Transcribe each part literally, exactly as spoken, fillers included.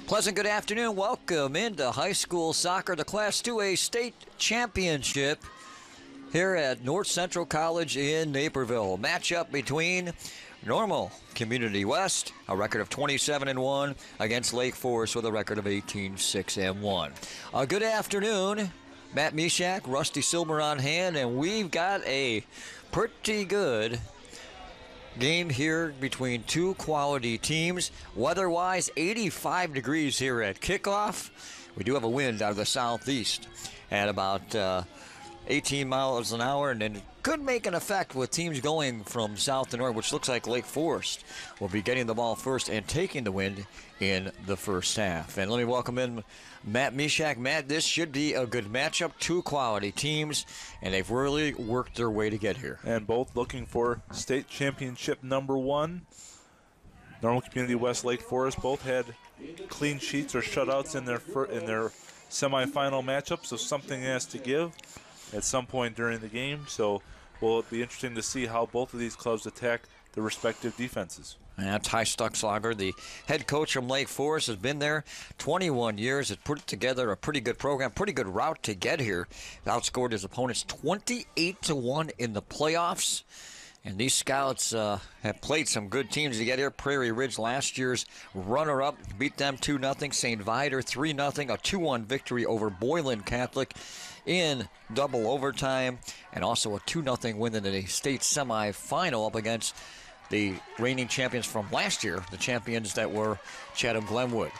Pleasant good afternoon. Welcome into high school soccer, the Class two A state championship here at North Central College in Naperville. Matchup between Normal Community West, a record of twenty-seven and one, against Lake Forest with a record of eighteen six and one. Uh, good afternoon. Matt Mishak, Rusty Silver on hand, and we've got a pretty good game here between two quality teams. Weather-wise, eighty-five degrees here at kickoff. We do have a wind out of the southeast at about uh, eighteen miles an hour, and then it could make an effect with teams going from south to north, which looks like Lake Forest will be getting the ball first and taking the wind in the first half. And let me welcome in Matt Mishak. Matt, this should be a good matchup. Two quality teams, and they've really worked their way to get here. And both looking for state championship number one. Normal Community West, Lake Forest both had clean sheets or shutouts in their fir- in their semifinal matchup, so something has to give at some point during the game. So will it be interesting to see how both of these clubs attack their respective defenses. And that's Ty Stuckslager, the head coach from Lake Forest, has been there twenty-one years, has put together a pretty good program, pretty good route to get here. Outscored his opponents twenty-eight to one in the playoffs. And these scouts uh, have played some good teams to get here. Prairie Ridge, last year's runner-up, beat them two nothing. Saint Viator three nothing, a two one victory over Boylan Catholic in double overtime, and also a two nothing win in the state semifinal up against the reigning champions from last year, the champions that were Chatham-Glenwood.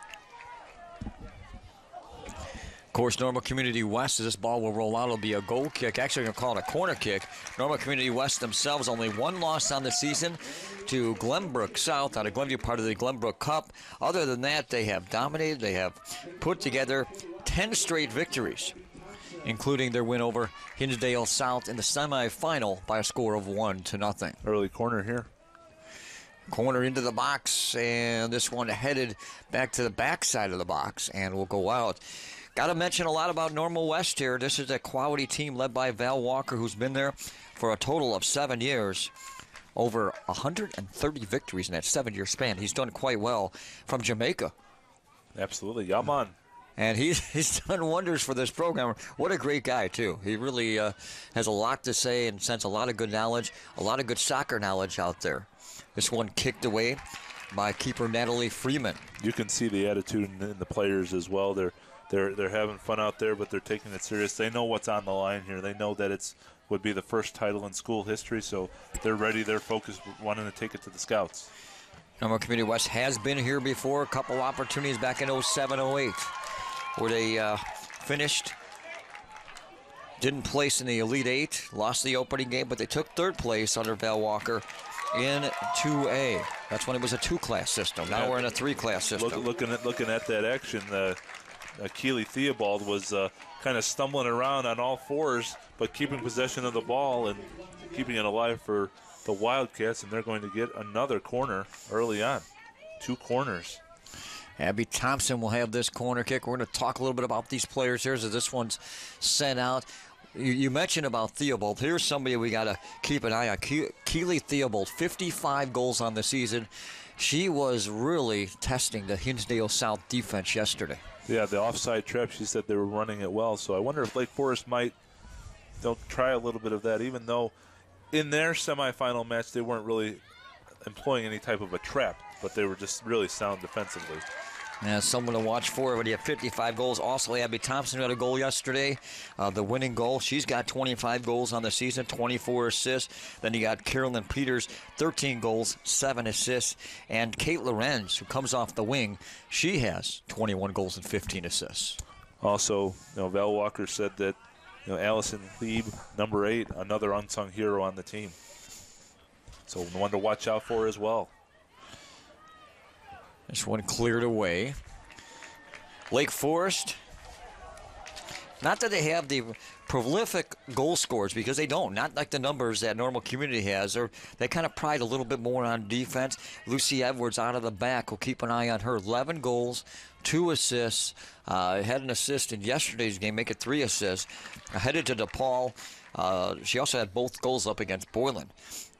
Of course, Normal Community West, as this ball will roll out, it'll be a goal kick. Actually, I'm going to call it a corner kick. Normal Community West themselves, only one loss on the season to Glenbrook South out of Glenview, part of the Glenbrook Cup. Other than that, they have dominated. They have put together ten straight victories, including their win over Hinsdale South in the semifinal by a score of one to nothing. Early corner here. Corner into the box, and this one headed back to the backside of the box and will go out. Got to mention a lot about Normal West here. This is a quality team led by Val Walker, who's been there for a total of seven years. Over one hundred thirty victories in that seven-year span. He's done quite well from Jamaica. Absolutely. Yaman. And he's, he's done wonders for this program. What a great guy, too. He really uh, has a lot to say and sends a lot of good knowledge, a lot of good soccer knowledge out there. This one kicked away by keeper Natalie Freeman. You can see the attitude in the players as well. They're they're they're having fun out there, but they're taking it serious. They know what's on the line here. They know that it's would be the first title in school history, so they're ready. They're focused, wanting to take it to the scouts. Normal Community West has been here before. A couple opportunities back in oh seven oh eight. Where they uh, finished, didn't place in the Elite Eight, lost the opening game, but they took third place under Val Walker in two A. That's when it was a two-class system. Now yeah. We're in a three-class system. Look, looking at looking at that action, uh, uh, Keely Theobald was uh, kind of stumbling around on all fours, but keeping possession of the ball and keeping it alive for the Wildcats, and they're going to get another corner early on. Two corners. Abby Thompson will have this corner kick. We're going to talk a little bit about these players here as this one's sent out. You, you mentioned about Theobald. Here's somebody we got to keep an eye on. Ke- Keely Theobald, fifty-five goals on the season. She was really testing the Hinsdale South defense yesterday. Yeah, the offside trap, she said they were running it well. So I wonder if Lake Forest might they'll try a little bit of that, even though in their semifinal match they weren't really employing any type of a trap, but they were just really sound defensively. Yeah, someone to watch for when you have fifty-five goals. Also, Abby Thompson had a goal yesterday, uh, the winning goal. She's got twenty-five goals on the season, twenty-four assists. Then you got Carolyn Peters, thirteen goals, seven assists. And Kate Lorenz, who comes off the wing, she has twenty-one goals and fifteen assists. Also, you know, Val Walker said that you know, Allison Lieb, number eight, another unsung hero on the team. So one to watch out for as well. This one cleared away. Lake Forest, not that they have the prolific goal scorers, because they don't, not like the numbers that Normal Community has. Or they kind of pride a little bit more on defense. Lucy Edwards out of the back, will keep an eye on her. eleven goals, two assists. Uh, had an assist in yesterday's game, make it three assists. Uh, headed to DePaul. Uh, she also had both goals up against Boylan.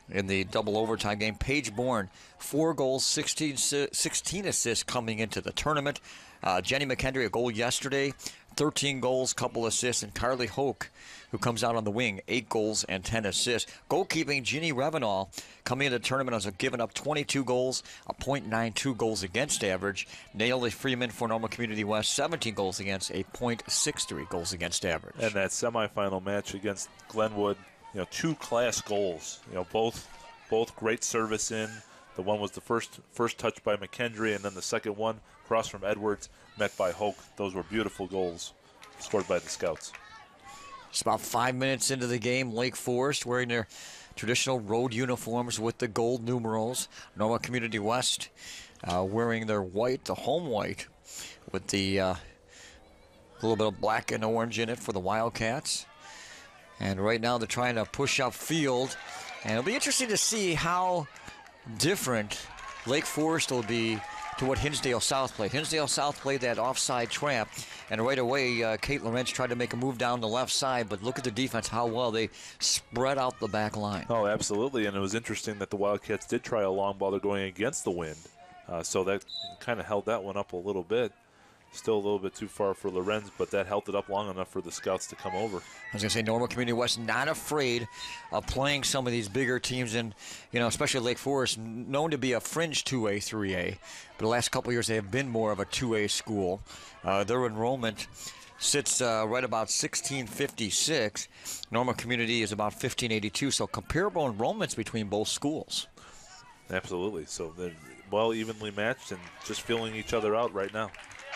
in the double overtime game. Paige Bourne, four goals, sixteen, sixteen assists coming into the tournament. Uh, Jenny McKendry, a goal yesterday, thirteen goals, couple assists. And Carly Hoke, who comes out on the wing, eight goals and ten assists. Goalkeeping, Ginny Revenall, coming into the tournament as a giving up twenty-two goals, a point nine two goals against average. Naomi Freeman for Normal Community West, seventeen goals against, a point six three goals against average. And that semifinal match against Glenwood, you know, two class goals. You know, both both great service in. The one was the first first touch by McKendry, and then the second one across from Edwards, met by Hoke. Those were beautiful goals scored by the Scouts. It's about five minutes into the game. Lake Forest wearing their traditional road uniforms with the gold numerals. Normal Community West uh, wearing their white, the home white, with the uh, little bit of black and orange in it for the Wildcats. And right now they're trying to push up field. And it'll be interesting to see how different Lake Forest will be to what Hinsdale South played. Hinsdale South played that offside trap, and right away, uh, Kate Lorenz tried to make a move down the left side, but look at the defense, how well they spread out the back line. Oh, absolutely, and it was interesting that the Wildcats did try a long ball. They're going against the wind, uh, so that kind of held that one up a little bit. Still a little bit too far for Lorenz, but that held it up long enough for the Scouts to come over. I was going to say, Normal Community West not afraid of playing some of these bigger teams, and you know, especially Lake Forest, known to be a fringe two A, three A. But the last couple of years, they have been more of a two A school. Uh, their enrollment sits uh, right about sixteen fifty-six. Normal Community is about fifteen eighty-two, so comparable enrollments between both schools. Absolutely. So they're well evenly matched and just filling each other out right now.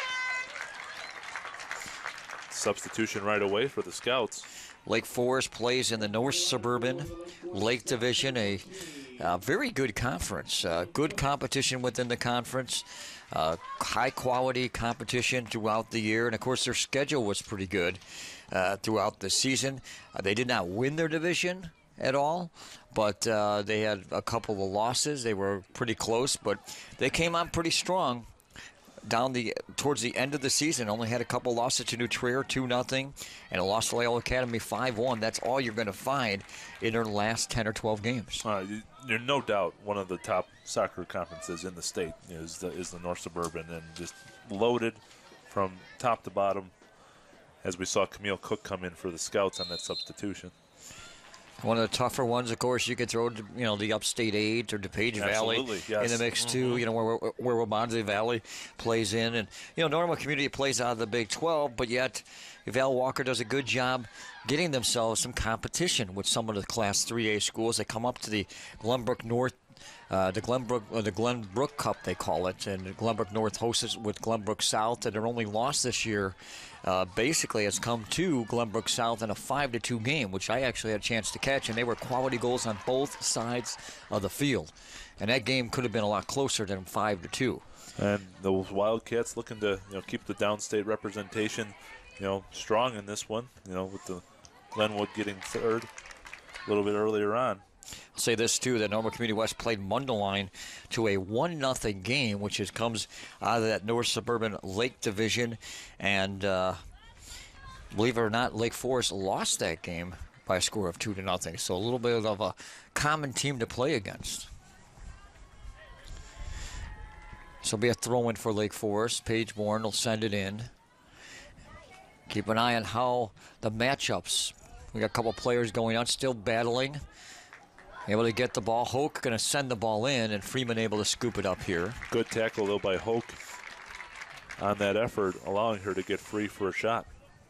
Substitution right away for the Scouts. Lake Forest plays in the North Suburban Lake Division, a uh, very good conference. Uh, good competition within the conference. Uh, high-quality competition throughout the year. And, of course, their schedule was pretty good uh, throughout the season. Uh, they did not win their division at all, but uh, they had a couple of losses. They were pretty close, but they came on pretty strong down the towards the end of the season. Only had a couple losses to New Trier, two nothing, and a loss to Loyola Academy, five one. That's all you're going to find in their last ten or twelve games. Uh, there's no doubt one of the top soccer conferences in the state is the, is the North Suburban, and just loaded from top to bottom, as we saw Camille Cook come in for the Scouts on that substitution. One of the tougher ones, of course, you could throw, you know, the Upstate eight or DuPage Valley yes. in the mix, mm-hmm. too, you know, where, where Wabanzi Valley plays in. And, you know, Normal Community plays out of the Big twelve, but yet Val Walker does a good job getting themselves some competition with some of the Class three A schools. They come up to the Glenbrook North, uh, the Glenbrook, or the Glenbrook Cup, they call it, and Glenbrook North hosts it with Glenbrook South, and their only loss this year Uh, basically has come to Glenbrook South in a five to two game, which I actually had a chance to catch, and they were quality goals on both sides of the field. And that game could have been a lot closer than five to two. And those Wildcats looking to, you know, keep the downstate representation, you know, strong in this one, you know, with the Glenwood getting third a little bit earlier on. I'll say this, too, that Normal Community West played Mundelein to a one nothing game, which is, comes out of that North Suburban Lake Division. And uh, believe it or not, Lake Forest lost that game by a score of two to nothing. So a little bit of a common team to play against. So it'll be a throw-in for Lake Forest. Paige Bourne will send it in. Keep an eye on how the matchups. We got a couple players going on, still battling. Able to get the ball. Hoke going to send the ball in, and Freeman able to scoop it up here. Good tackle, though, by Hoke on that effort, allowing her to get free for a shot.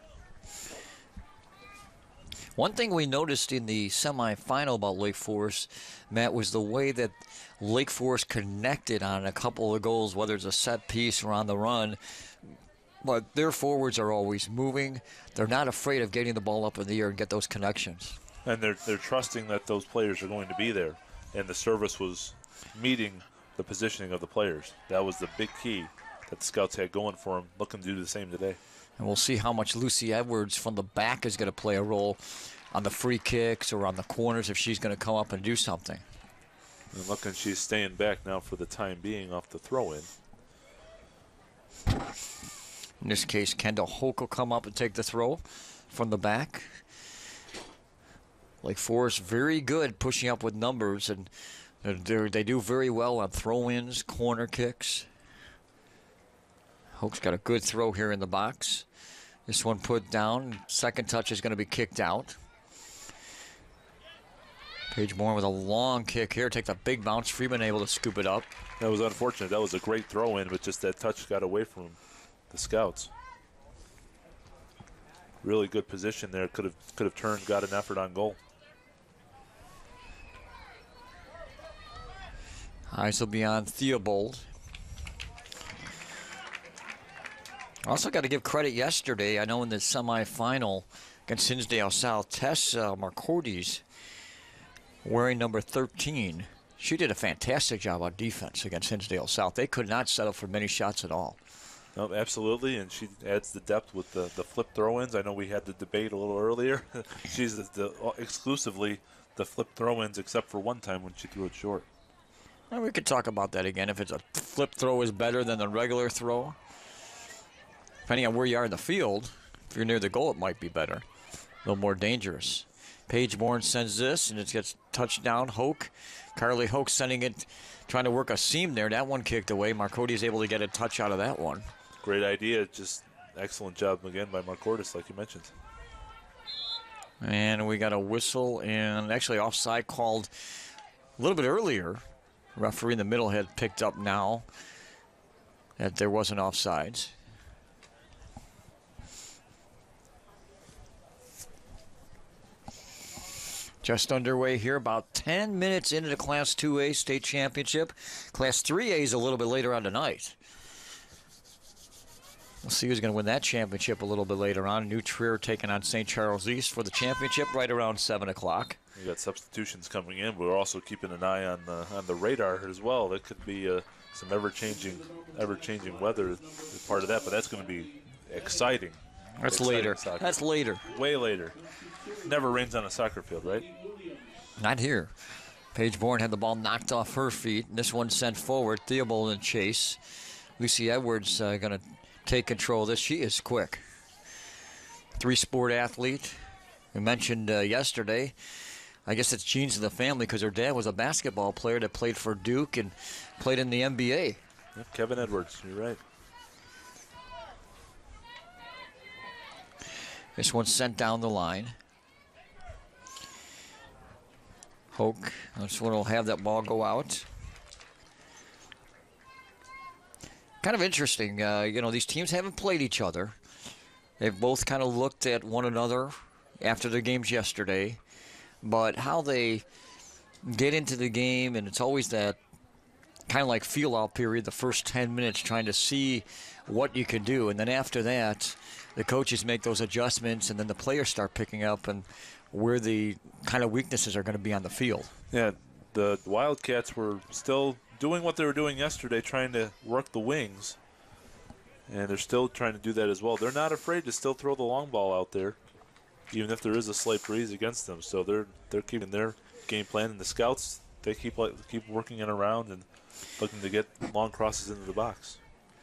One thing we noticed in the semifinal about Lake Forest, Matt, was the way that Lake Forest connected on a couple of goals, whether it's a set piece or on the run. But their forwards are always moving. They're not afraid of getting the ball up in the air and get those connections. And they're they're trusting that those players are going to be there. And the service was meeting the positioning of the players. That was the big key that the Scouts had going for them, looking to do the same today. And we'll see how much Lucy Edwards from the back is going to play a role on the free kicks or on the corners if she's going to come up and do something. And looking, she's staying back now for the time being off the throw-in. In this case, Kendall Hoke will come up and take the throw from the back. Lake Forest very good pushing up with numbers, and they're, they do very well on throw-ins, corner kicks. Hoke's got a good throw here in the box. This one put down. Second touch is going to be kicked out. Paige Bourne with a long kick here. Takes a big bounce. Freeman able to scoop it up. That was unfortunate. That was a great throw-in, but just that touch got away from the Scouts. Really good position there. Could have could have turned, got an effort on goal. Eyes will be on Theobald. Also got to give credit yesterday. I know in the semifinal against Hinsdale South, Tessa Marcordes, wearing number thirteen, she did a fantastic job on defense against Hinsdale South. They could not settle for many shots at all. No, absolutely, and she adds the depth with the, the flip throw-ins. I know we had the debate a little earlier. She's the, the, exclusively the flip throw-ins, except for one time when she threw it short. Well, we could talk about that again. If it's a flip throw is better than the regular throw. Depending on where you are in the field, if you're near the goal, it might be better. A little more dangerous. Paige Bourne sends this, and it gets touched down. Hoke, Carly Hoke sending it, trying to work a seam there. That one kicked away. Marcotti is able to get a touch out of that one. Great idea. Just excellent job again by Marcordes, like you mentioned. And we got a whistle and actually offside called a little bit earlier. Referee in the middle had picked up now that there wasn't offsides. Just underway here, about ten minutes into the Class two A state championship. Class three A is a little bit later on tonight. We'll see who's going to win that championship a little bit later on. New Trier taking on Saint Charles East for the championship right around seven o'clock. We got substitutions coming in, but we're also keeping an eye on the, on the radar as well. That could be uh, some ever-changing ever-changing weather as part of that, but that's going to be exciting. That's exciting later. soccer. That's later. Way later. Never rains on a soccer field, right? Not here. Paige Bourne had the ball knocked off her feet. And this one sent forward. Theobald in chase. Lucy Edwards uh, going to take control of this. She is quick. Three-sport athlete. We mentioned uh, yesterday. I guess it's genes in the family because her dad was a basketball player that played for Duke and played in the N B A. Yep, Kevin Edwards, you're right. This one's sent down the line. Hoke, this one will have that ball go out. Kind of interesting, uh, you know, these teams haven't played each other. They've both kind of looked at one another after their games yesterday. But how they get into the game, and it's always that kind of like feel-out period, the first ten minutes, trying to see what you can do. And then after that, the coaches make those adjustments, and then the players start picking up and where the kind of weaknesses are going to be on the field. Yeah, the Wildcats were still doing what they were doing yesterday, trying to work the wings. And they're still trying to do that as well. They're not afraid to still throw the long ball out there, even if there is a slight breeze against them. So they're they're keeping their game plan. And the Scouts, they keep like, keep working it around and looking to get long crosses into the box.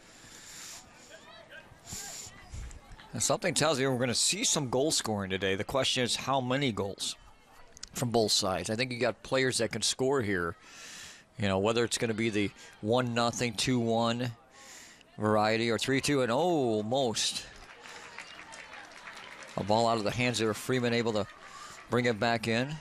And something tells me we're going to see some goal scoring today. The question is how many goals from both sides. I think you got players that can score here. You know, whether it's going to be the one nothing, two one variety or three two and almost. A ball out of the hands of Freeman, able to bring it back in.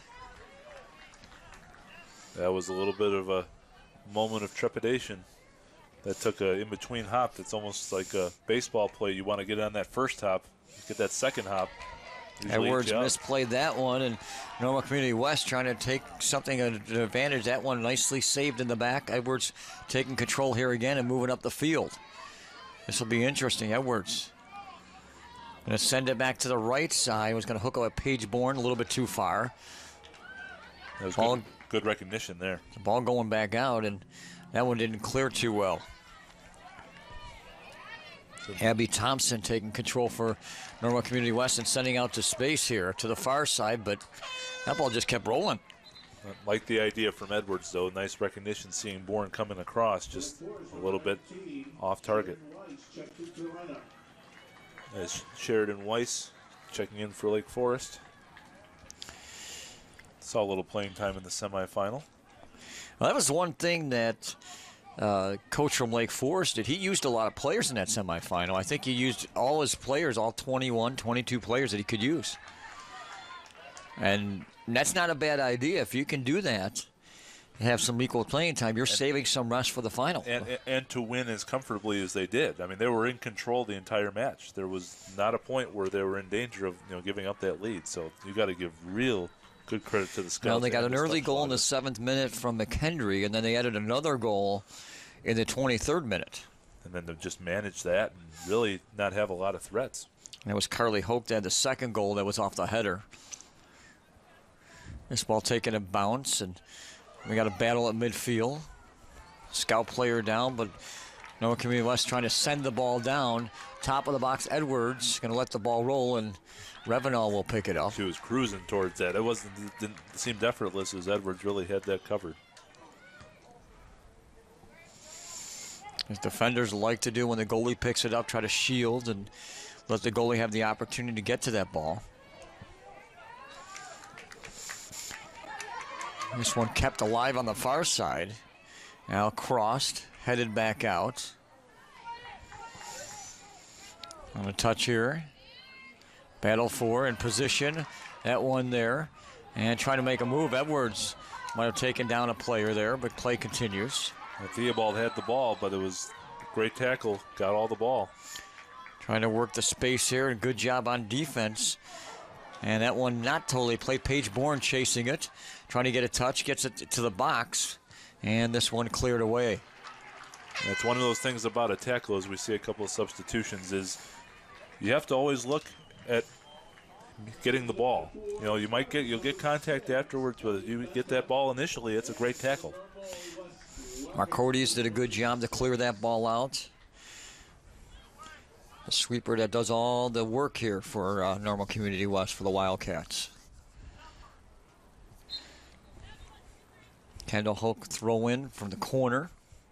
That was a little bit of a moment of trepidation. That took a in-between hop. That's almost like a baseball play. You want to get on that first hop, get that second hop. Edwards misplayed that one, and Normal Community West trying to take something an advantage. That one nicely saved in the back. Edwards taking control here again and moving up the field. This will be interesting. Edwards going to send it back to the right side. Was going to hook up at Paige Bourne a little bit too far. That was ball, good, good recognition there. The ball going back out, and that one didn't clear too well. Abby Thompson taking control for Normal Community West and sending out to space here to the far side, but that ball just kept rolling. Like the idea from Edwards, though. Nice recognition seeing Bourne coming across, just a little bit off target. As Sheridan Weiss checking in for Lake Forest. Saw a little playing time in the semifinal. Well, that was one thing that uh, coach from Lake Forest did. He used a lot of players in that semifinal. I think he used all his players, all twenty-one, twenty-two players that he could use. And that's not a bad idea. If you can do that, have some equal playing time, you're and, saving some rest for the final. And, and, and to win as comfortably as they did. I mean, they were in control the entire match. There was not a point where they were in danger of you know giving up that lead. So you got to give real good credit to the Scouts. Well, they got an early goal in the seventh minute from McHenry, and then they added another goal in the twenty-third minute. And then to just manage that and really not have a lot of threats. And it was Carly Hoke that had the second goal that was off the header. This ball taking a bounce, and we got a battle at midfield. Scout player down, but Normal Community West trying to send the ball down. Top of the box, Edwards going to let the ball roll, and Revenall will pick it up. She was cruising towards that. It wasn't it didn't seem effortless as Edwards really had that covered. As defenders like to do when the goalie picks it up, try to shield and let the goalie have the opportunity to get to that ball. This one kept alive on the far side. Now crossed, headed back out. On a touch here. Battle for in position. That one there. And trying to make a move. Edwards might have taken down a player there, but play continues. Well, Theobald had the ball, but it was a great tackle. Got all the ball. Trying to work the space here. And good job on defense. And that one not totally played. Paige Bourne chasing it. Trying to get a touch. Gets it to the box. And this one cleared away. That's one of those things about a tackle as we see a couple of substitutions is you have to always look at getting the ball. You know, you might get, you'll get contact afterwards, but if you get that ball initially, it's a great tackle. Marcodes did a good job to clear that ball out. The sweeper that does all the work here for uh, Normal Community West for the Wildcats. Kendall Hoke throw in from the corner.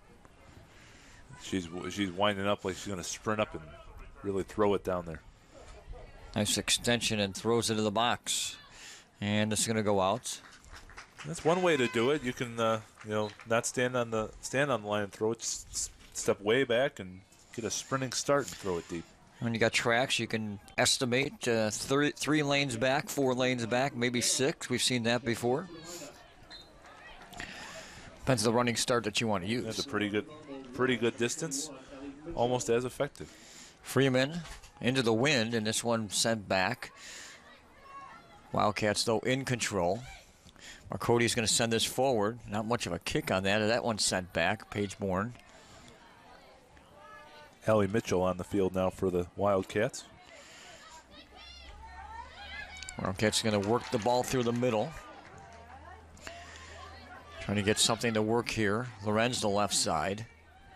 She's she's winding up like she's going to sprint up and really throw it down there. Nice extension and throws it to the box. And this is going to go out. That's one way to do it. You can uh, you know not stand on the stand on the line and throw it. Just step way back and get a sprinting start and throw it deep. When you got tracks, you can estimate uh, three, three lanes back, four lanes back, maybe six. We've seen that before. Depends on the running start that you want to use. That's a pretty good, pretty good distance, almost as effective. Freeman into the wind, and this one sent back. Wildcats, though, in control. Marcody's going to send this forward. Not much of a kick on that. That one sent back. Paige Bourne. Allie Mitchell on the field now for the Wildcats. Wildcats going to work the ball through the middle. Trying to get something to work here. Lorenz the left side.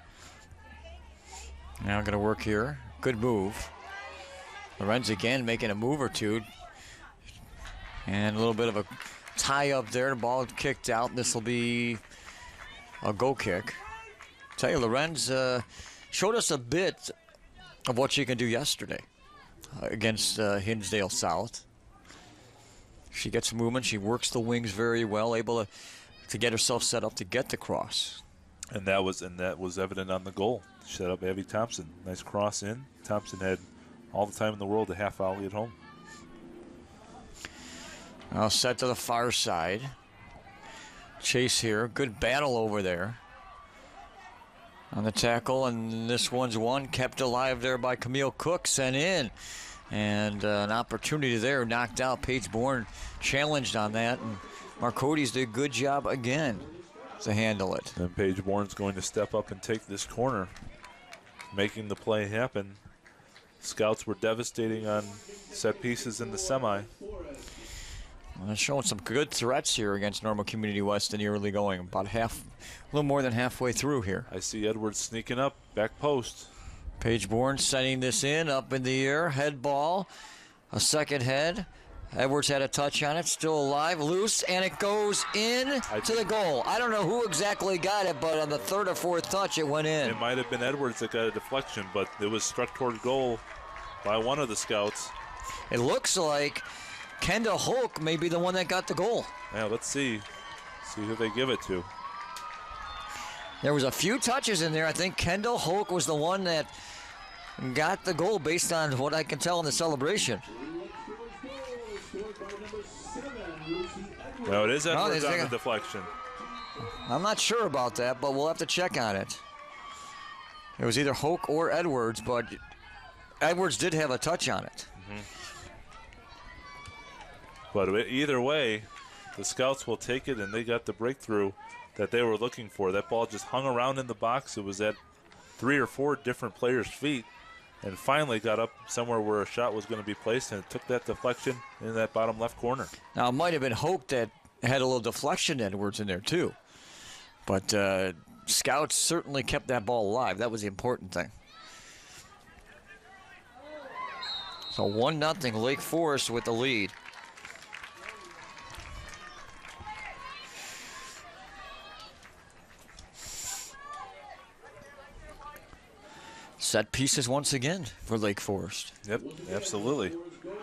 Now going to work here. Good move. Lorenz again making a move or two. And a little bit of a tie up there. The ball kicked out. This will be a goal kick. Tell you, Lorenz uh, showed us a bit of what she can do yesterday uh, against uh, Hinsdale South. She gets movement. She works the wings very well, able to to get herself set up to get the cross. And that was and that was evident on the goal. Set up Abby Thompson. Nice cross in. Thompson had all the time in the world to half volley at home. Now set to the far side. Chase here. Good battle over there. On the tackle, and this one's one. Kept alive there by Camille Cook. Sent in. And uh, an opportunity there. Knocked out. Paige Bourne challenged on that. And Marcodes did a good job again to handle it. And Paige Bourne's going to step up and take this corner, making the play happen. Scouts were devastating on set pieces in the semi. Well, showing some good threats here against Normal Community West in the early going. About half, a little more than halfway through here. I see Edwards sneaking up, back post. Paige Bourne setting this in, up in the air, head ball, a second head. Edwards had a touch on it, still alive, loose, and it goes in to the goal. I don't know who exactly got it, but on the third or fourth touch, it went in. It might have been Edwards that got a deflection, but it was struck toward goal by one of the Scouts. It looks like Kendall Hulk may be the one that got the goal. Yeah, let's see. See who they give it to. There was a few touches in there. I think Kendall Hulk was the one that got the goal based on what I can tell in the celebration. No, it is Oh, Edwards there's on the a- deflection. I'm not sure about that, but we'll have to check on it. It was either Hulk or Edwards, but Edwards did have a touch on it. Mm-hmm. But either way, the Scouts will take it, and they got the breakthrough that they were looking for. That ball just hung around in the box. It was at three or four different players' feet, and finally got up somewhere where a shot was going to be placed, and it took that deflection in that bottom left corner. Now, it might have been Hulk that had a little deflection Edwards in there, too. But uh, Scouts certainly kept that ball alive. That was the important thing. So one nothing Lake Forest with the lead. Set pieces once again for Lake Forest. Yep, absolutely.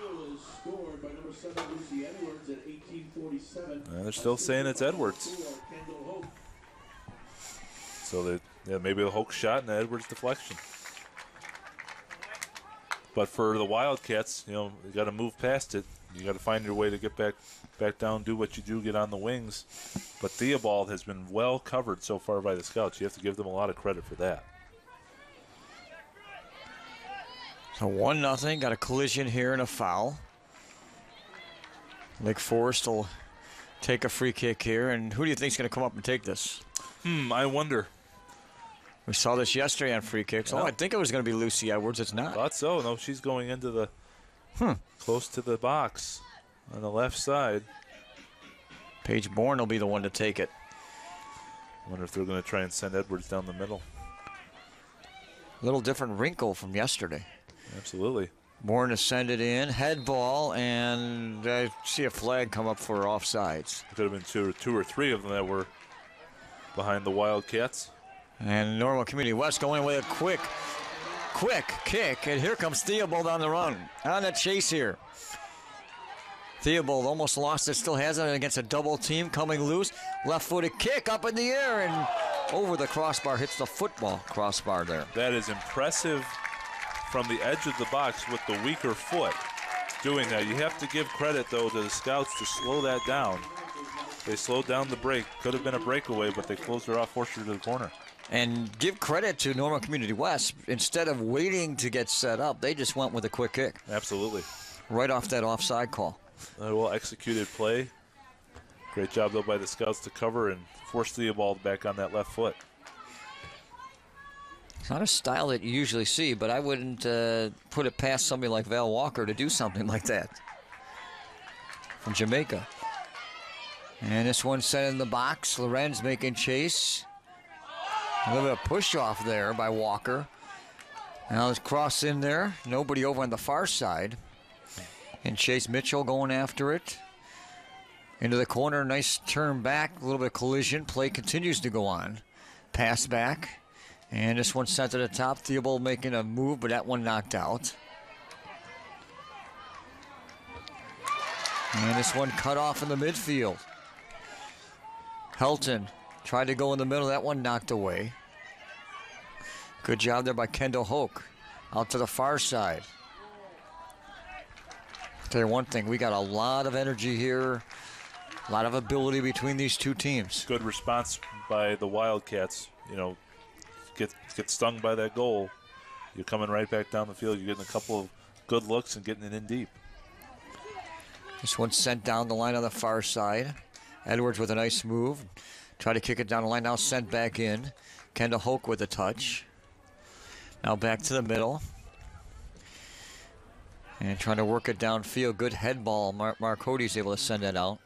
Uh, they're still saying it's Edwards. So they, yeah, maybe a Hulk shot and the Edwards deflection. But for the Wildcats, you know, you got to move past it. You got to find your way to get back, back down, do what you do, get on the wings. But Theobald has been well covered so far by the Scouts. You have to give them a lot of credit for that. So one nothing, got a collision here and a foul. Lake Forest will take a free kick here, and who do you think is going to come up and take this? Hmm, I wonder. We saw this yesterday on free kicks. Yeah. Oh, I think it was going to be Lucy Edwards. It's not. Thought so. No, she's going into the Hmm. close to the box on the left side. Paige Bourne will be the one to take it. Wonder if they're going to try and send Edwards down the middle. A little different wrinkle from yesterday. Absolutely. Bourne to send it in, head ball, and I see a flag come up for offsides. Could have been two or two or three of them that were behind the Wildcats. And Normal Community West going with a quick, quick kick, and here comes Theobald on the run, on the chase here. Theobald almost lost it, still has it against a double team, coming loose. Left-footed kick up in the air and over the crossbar, hits the football crossbar there. That is impressive from the edge of the box with the weaker foot doing that. You have to give credit, though, to the Scouts to slow that down. They slowed down the break. Could have been a breakaway, but they closed her off, forced her to the corner. And give credit to Normal Community West. Instead of waiting to get set up, they just went with a quick kick. Absolutely. Right off that offside call. A well executed play. Great job, though, by the Scouts to cover and force Theobald back on that left foot. It's not a style that you usually see, but I wouldn't uh, put it past somebody like Val Walker to do something like that. From Jamaica. And this one sent in the box. Lorenz making chase. A little bit of push off there by Walker. Now it's cross in there. Nobody over on the far side. And Chase Mitchell going after it. Into the corner. Nice turn back. A little bit of collision. Play continues to go on. Pass back. And this one sent to the top. Theobald making a move, but that one knocked out. And this one cut off in the midfield. Helton tried to go in the middle. That one knocked away. Good job there by Kendall Hoke. Out to the far side. Tell you one thing, we got a lot of energy here. A lot of ability between these two teams. Good response by the Wildcats. You know, get get stung by that goal. You're coming right back down the field. You're getting a couple of good looks and getting it in deep. This one's sent down the line on the far side. Edwards with a nice move. Try to kick it down the line. Now sent back in. Kendall Hoke with a touch. Now back to the middle. And trying to work it downfield. Good head ball. Mark, Mark Cody's able to send that out.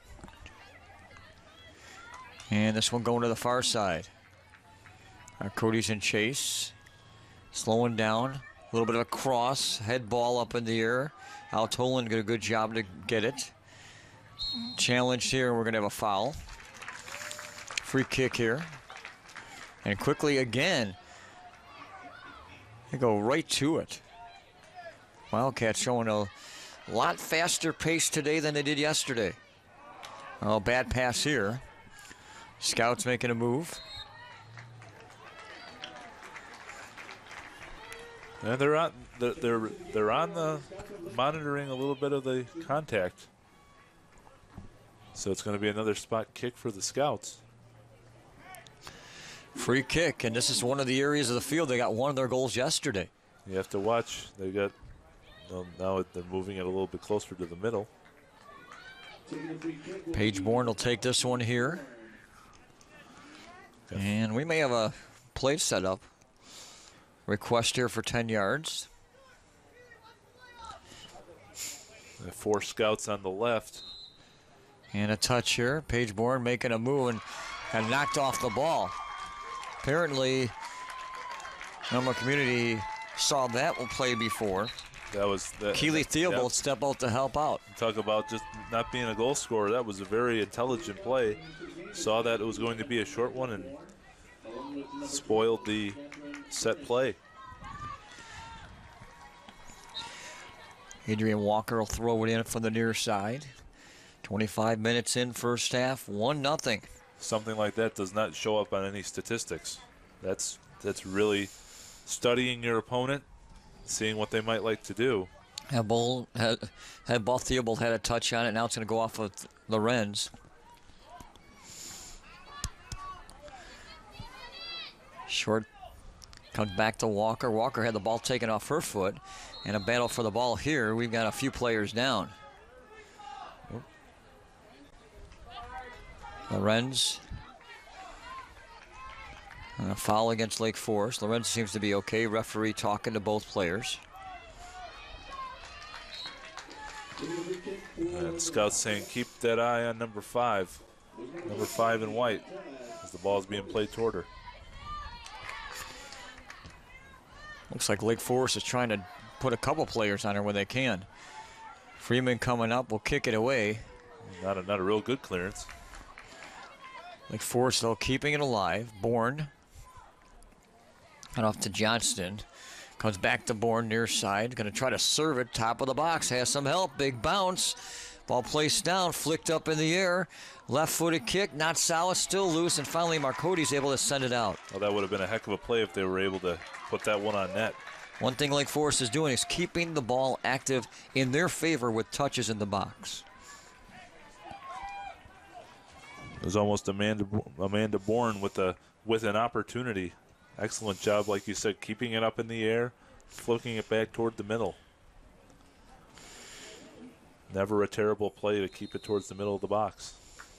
And this one going to the far side. Mark Cody's in chase. Slowing down. A little bit of a cross. Head ball up in the air. Al Tolan did a good job to get it. Challenged here. We're going to have a foul. Free kick here. And quickly again. They go right to it. Wildcats showing a A lot faster pace today than they did yesterday. Oh, bad pass here. Scouts making a move. And they're on. They're they're, they're on the monitoring a little bit of the contact. So it's going to be another spot kick for the Scouts. Free kick, and this is one of the areas of the field they got one of their goals yesterday. You have to watch. They got well, now they're moving it a little bit closer to the middle. Paige Bourne will take this one here. Okay. And we may have a play set up. Request here for ten yards. Four Scouts on the left. And a touch here. Paige Bourne making a move and had knocked off the ball. Apparently, Normal Community saw that one play before. That was that. Keely Theobald Yep. step out to help out. Talk about just not being a goal scorer. That was a very intelligent play. Saw that it was going to be a short one and spoiled the set play. Adrian Walker will throw it in from the near side. twenty-five minutes in first half, one nothing. Something like that does not show up on any statistics. That's that's really studying your opponent, seeing what they might like to do. Had Bull had, had Ball Theobald had a touch on it. Now it's going to go off of Lorenz. Short comes back to Walker. Walker had the ball taken off her foot. And a battle for the ball here. We've got a few players down. Lorenz. And a foul against Lake Forest. Lorenz seems to be okay. Referee talking to both players. And the Scouts saying keep that eye on number five. Number five in white as the ball is being played toward her. Looks like Lake Forest is trying to put a couple players on her when they can. Freeman coming up will kick it away. Not a, not a real good clearance. Lake Forest, though, keeping it alive. Bourne. And off to Johnston. Comes back to Bourne near side. Going to try to serve it. Top of the box. Has some help. Big bounce. Ball placed down. Flicked up in the air. Left-footed kick. Not solid. Still loose. And finally, Marcote's able to send it out. Well, that would have been a heck of a play if they were able to put that one on net. One thing Lake Forest is doing is keeping the ball active in their favor with touches in the box. It was almost Amanda Amanda Bourne with a with an opportunity. Excellent job, like you said, keeping it up in the air, flicking it back toward the middle. Never a terrible play to keep it towards the middle of the box.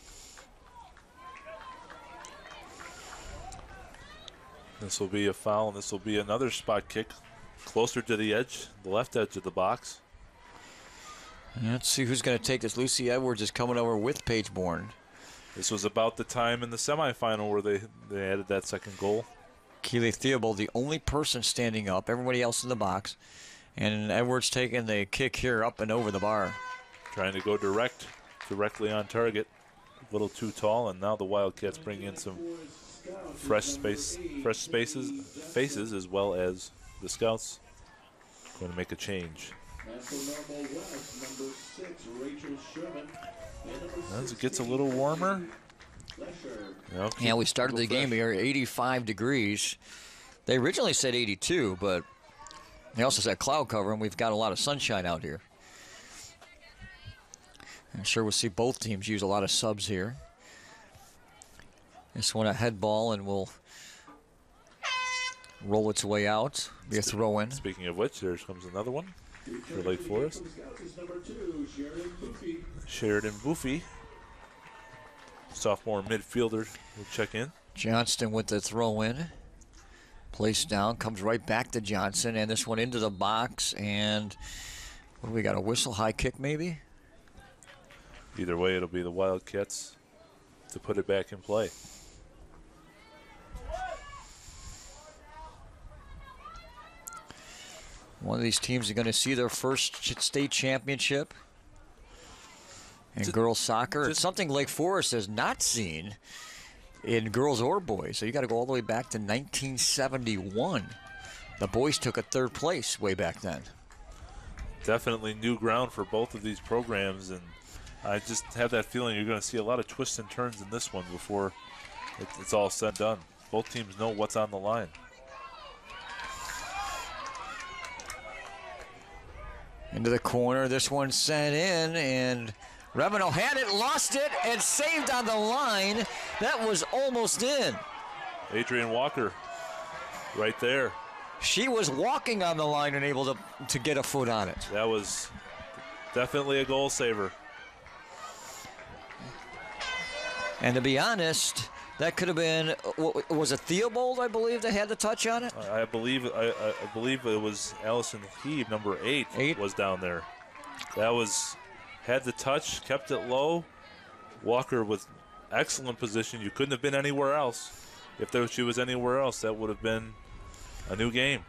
This will be a foul, and this will be another spot kick closer to the edge, the left edge of the box. Let's see who's going to take this. Lucy Edwards is coming over with Paige Bourne. This was about the time in the semifinal where they, they added that second goal. Keely Theobald, the only person standing up, everybody else in the box. And Edwards taking the kick here up and over the bar. Trying to go direct, directly on target. A little too tall, and now the Wildcats bring in some fresh space, fresh spaces, faces, as well as the Scouts going to make a change. As it gets a little warmer. You know, yeah, we started the game here at eighty-five degrees. They originally said eighty-two, but they also said cloud cover, and we've got a lot of sunshine out here. I'm sure we'll see both teams use a lot of subs here. This one a head ball, and will roll its way out. Be a throw in. Speaking of which, there comes another one for Lake Forest. Sheridan Boofy, sophomore midfielder, will check in. Johnston with the throw in. Placed down, comes right back to Johnson, and this one into the box. And what do we got? A whistle, high kick maybe? Either way, it'll be the Wildcats to put it back in play. One of these teams are going to see their first ch- state championship in Just, girls soccer. just, It's something Lake Forest has not seen in girls or boys. So you got to go all the way back to nineteen seventy-one. The boys took a third place way back then. definitely new ground for both of these programs, and I just have that feeling you're going to see a lot of twists and turns in this one before it's all said and done. Both teams know what's on the line. Into the corner, this one sent in, and Revenue had it, lost it, and saved on the line. That was almost in. Adrian Walker right there. She was walking on the line and able to, to get a foot on it. That was definitely a goal saver. And to be honest, that could have been, was it Theobald, I believe, that had the touch on it? I believe I, I believe it was Allison Heave, number eight, eight, was down there. That was, had the touch, kept it low. Walker with excellent position. You couldn't have been anywhere else. If there, she was anywhere else, that would have been a new game.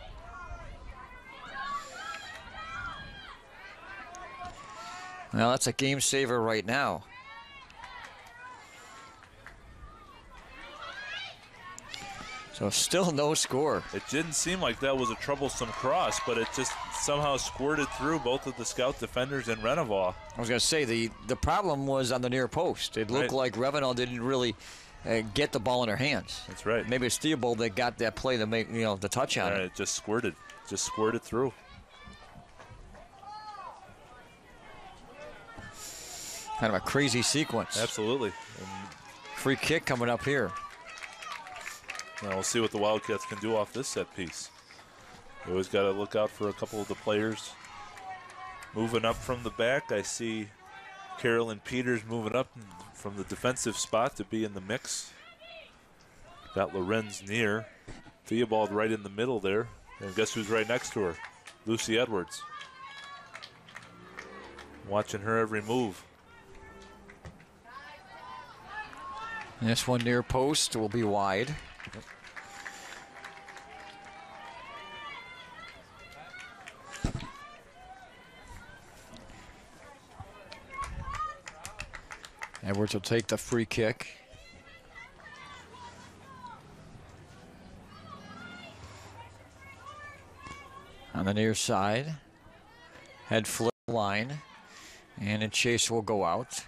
Well, that's a game saver right now. So still no score. It didn't seem like that was a troublesome cross, but it just somehow squirted through both of the scout defenders and Renevaugh. I was going to say, the, the problem was on the near post. It looked right. like Revenue didn't really uh, get the ball in her hands. That's right. Maybe it's Theobald that got that play to make, you know, the touch on yeah, it. It just squirted. Just squirted through. Kind of a crazy sequence. Absolutely. And free kick coming up here. Now we'll see what the Wildcats can do off this set piece. You always got to look out for a couple of the players moving up from the back. I see Carolyn Peters moving up from the defensive spot to be in the mix. Got Lorenz near. Theobald right in the middle there. And guess who's right next to her? Lucy Edwards. Watching her every move. And this one near post will be wide. Yep. Edwards will take the free kick. On the near side, head flip line, and a chase will go out.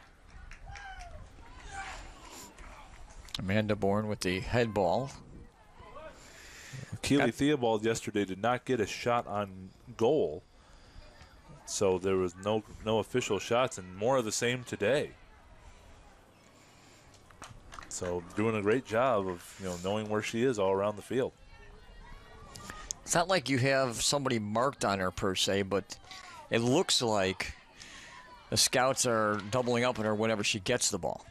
Amanda Bourne with the head ball. Keely Theobald yesterday did not get a shot on goal, so there was no no official shots, and more of the same today. So doing a great job of, you know, knowing where she is all around the field. It's not like you have somebody marked on her per se, but it looks like the scouts are doubling up on her whenever she gets the ball.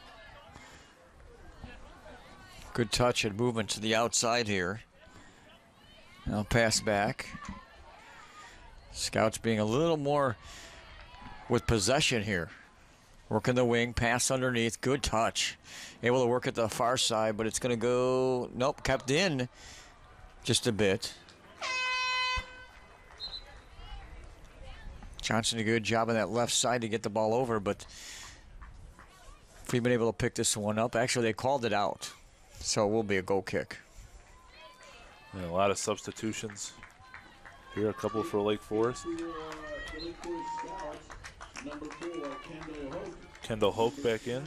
Good touch and movement to the outside here. Now pass back. Scouts being a little more with possession here. Working the wing, pass underneath, good touch. Able to work at the far side, but it's going to go, nope, kept in just a bit. Johnson did a good job on that left side to get the ball over, but if we've been able to pick this one up, actually they called it out. So it will be a goal kick. And a lot of substitutions here, a couple for Lake Forest. Kendall Hoke back in.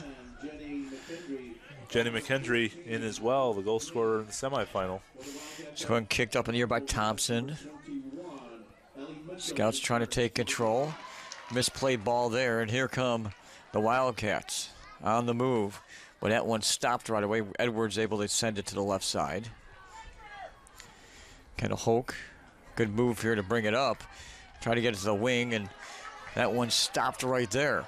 Jenny McKendry in as well, the goal scorer in the semifinal. It's going kicked up in the air by Thompson. Scouts trying to take control. Misplayed ball there, and here come the Wildcats on the move. But that one stopped right away. Edwards able to send it to the left side. Kendall Hoke, good move here to bring it up. Try to get it to the wing, and that one stopped right there.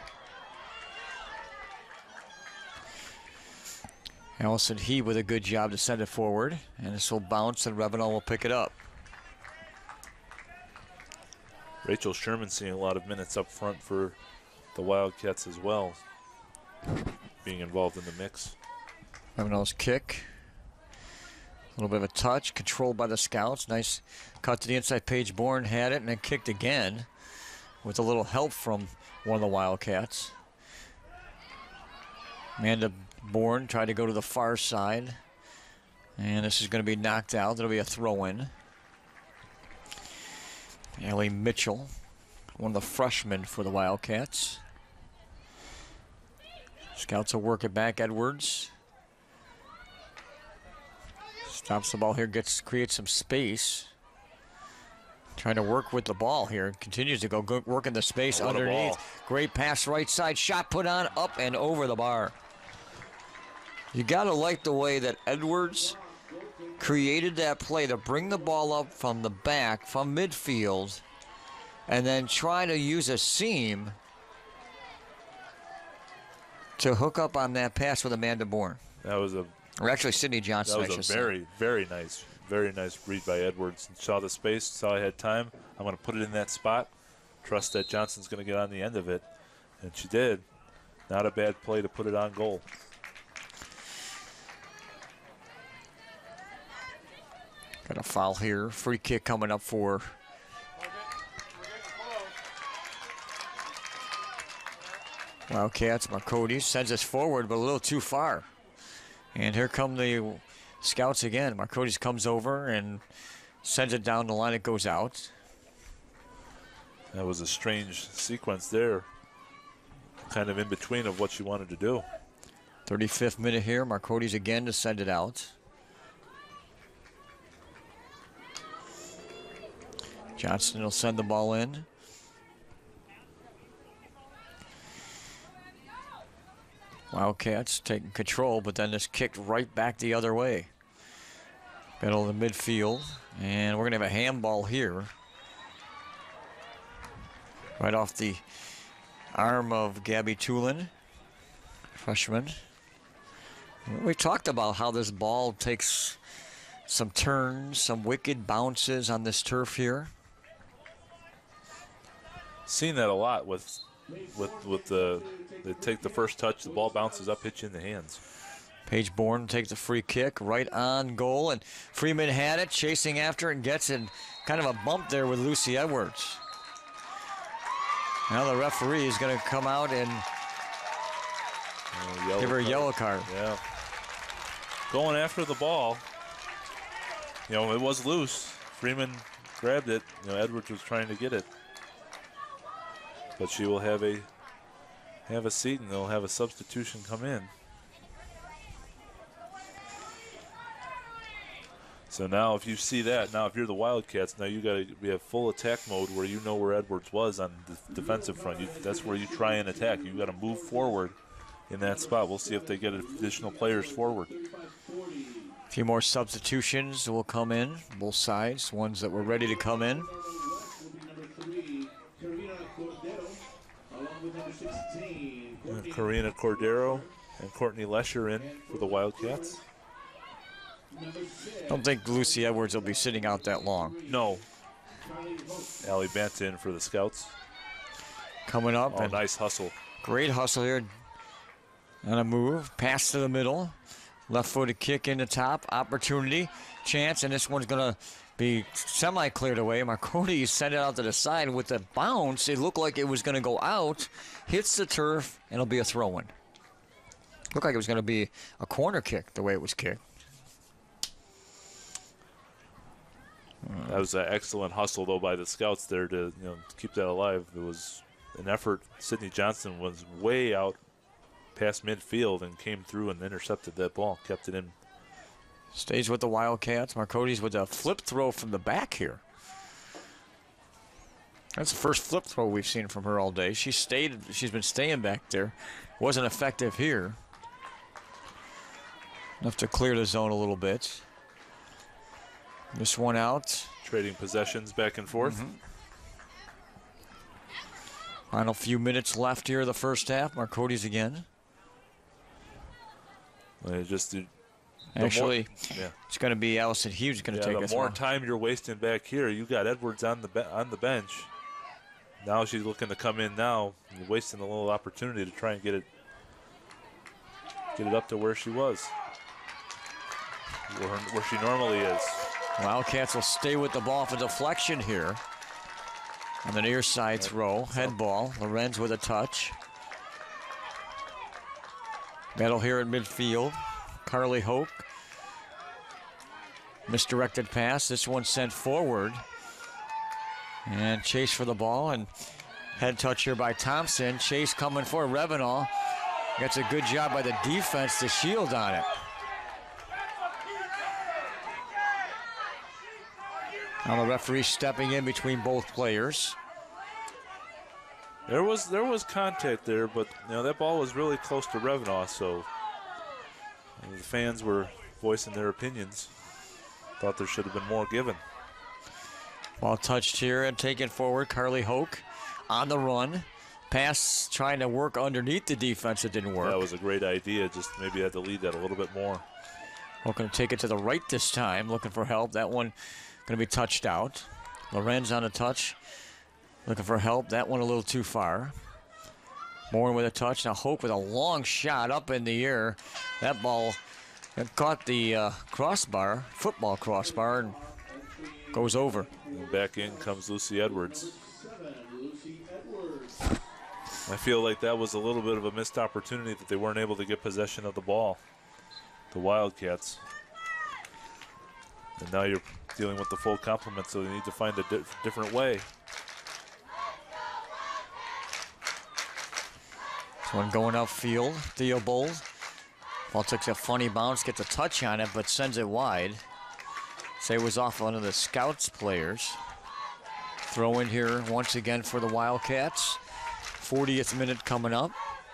Allison He with a good job to send it forward, and this will bounce, and Revenue will pick it up. Rachel Sherman seeing a lot of minutes up front for the Wildcats as well, being involved in the mix. Revenue's kick. A little bit of a touch, controlled by the Scouts. Nice cut to the inside. Paige Bourne had it and then kicked again with a little help from one of the Wildcats. Amanda Bourne tried to go to the far side. And this is going to be knocked out. It'll be a throw-in. Ellie Mitchell one of the freshmen for the Wildcats. Scouts will work it back. Edwards stops the ball here, gets creates some space. Trying to work with the ball here. Continues to go, go work in the space oh, underneath. Great pass right side. Shot put on, up and over the bar. You got to like the way that Edwards created that play to bring the ball up from the back, from midfield, and then try to use a seam to hook up on that pass with Amanda Bourne. That was a... Or actually, Sydney Johnson, That I was should a very, say. very nice, very nice read by Edwards. Saw the space, saw I had time. I'm going to put it in that spot. Trust that Johnson's going to get on the end of it. And she did. Not a bad play to put it on goal. Got a foul here. Free kick coming up for Wildcats. Marcotti sends us forward, but a little too far. And here come the Scouts again. Marcotti comes over and sends it down the line. It goes out. That was a strange sequence there. Kind of in between of what you wanted to do. thirty-fifth minute here. Marcotti's again to send it out. Johnston will send the ball in. Wildcats taking control, but then it's kicked right back the other way. Middle of the midfield, and we're going to have a handball here. Right off the arm of Gabby Tulin, freshman. We talked about how this ball takes some turns, some wicked bounces on this turf here. Seen that a lot with with with the they take the first touch, the ball bounces up, hits you in the hands. Paige Bourne takes the free kick right on goal, and Freeman had it, chasing after it, and gets in kind of a bump there with Lucy Edwards. Now the referee is going to come out and uh, give her a card. yellow card. Yeah. Going after the ball. You know, it was loose. Freeman grabbed it. You know, Edwards was trying to get it. But she will have a have a seat, and they'll have a substitution come in. So now if you see that, now if you're the Wildcats, now you got to be a full attack mode where you know where Edwards was on the defensive front. You, that's where you try and attack. You got to move forward in that spot. We'll see if they get additional players forward. A few more substitutions will come in, both sides, ones that were ready to come in. And Karina Cordero and Courtney Lesher in for the Wildcats. I don't think Lucy Edwards will be sitting out that long. No. Allie Banta in for the Scouts. Coming up. Oh, and nice hustle. Great hustle here. On a move. Pass to the middle. Left-footed kick in the top. Opportunity. Chance. And this one's going to be semi-cleared away. Marconi sent it out to the side with a bounce. It looked like it was going to go out. Hits the turf. And it'll be a throw-in. Looked like it was going to be a corner kick the way it was kicked. That was an excellent hustle, though, by the Scouts there to, you know, to keep that alive. It was an effort. Sydney Johnson was way out past midfield and came through and intercepted that ball, kept it in. Stays with the Wildcats. Marcoti's with a flip throw from the back here. That's the first flip throw we've seen from her all day. She stayed. She's been staying back there. Wasn't effective here. Enough to clear the zone a little bit. This one out. Trading possessions back and forth. Mm-hmm. Final few minutes left here of the first half. Marcoti's again. Well, just the, Actually, the more, yeah. It's going to be Allison Hughes going to yeah, take the this more one. time you're wasting back here, you got Edwards on the be- on the bench. Now she's looking to come in now. You're wasting a little opportunity to try and get it get it up to where she was, where, where she normally is. Wildcats will stay with the ball for deflection here. On the near side throw, head ball. Lorenz with a touch. Battle here in midfield. Carly Hoke. Misdirected pass. This one sent forward. And chase for the ball. And Head touch here by Thompson. Chase coming for Revenall. That's a good job by the defense to shield on it. Now the referee stepping in between both players. There was there was contact there, but you know that ball was really close to Revenall, so the fans were voicing their opinions. Thought there should have been more given. Ball touched here and taken forward. Carly Hoke on the run. Pass trying to work underneath the defense. It didn't work. That was a great idea. Just maybe had to lead that a little bit more. Hoke going to take it to the right this time. Looking for help. That one going to be touched out. Lorenz on a touch. Looking for help. That one a little too far. Morin with a touch. Now Hoke with a long shot up in the air. That ball caught the uh, crossbar, football crossbar, and goes over. And back in comes Lucy Edwards. I feel like that was a little bit of a missed opportunity that they weren't able to get possession of the ball, the Wildcats. And now you're dealing with the full complement, so they need to find a di different way. This one going upfield. Theobald. Ball takes a funny bounce, gets a touch on it, but sends it wide. Say it was off one of the Scouts players. Throw in here once again for the Wildcats. fortieth minute coming up.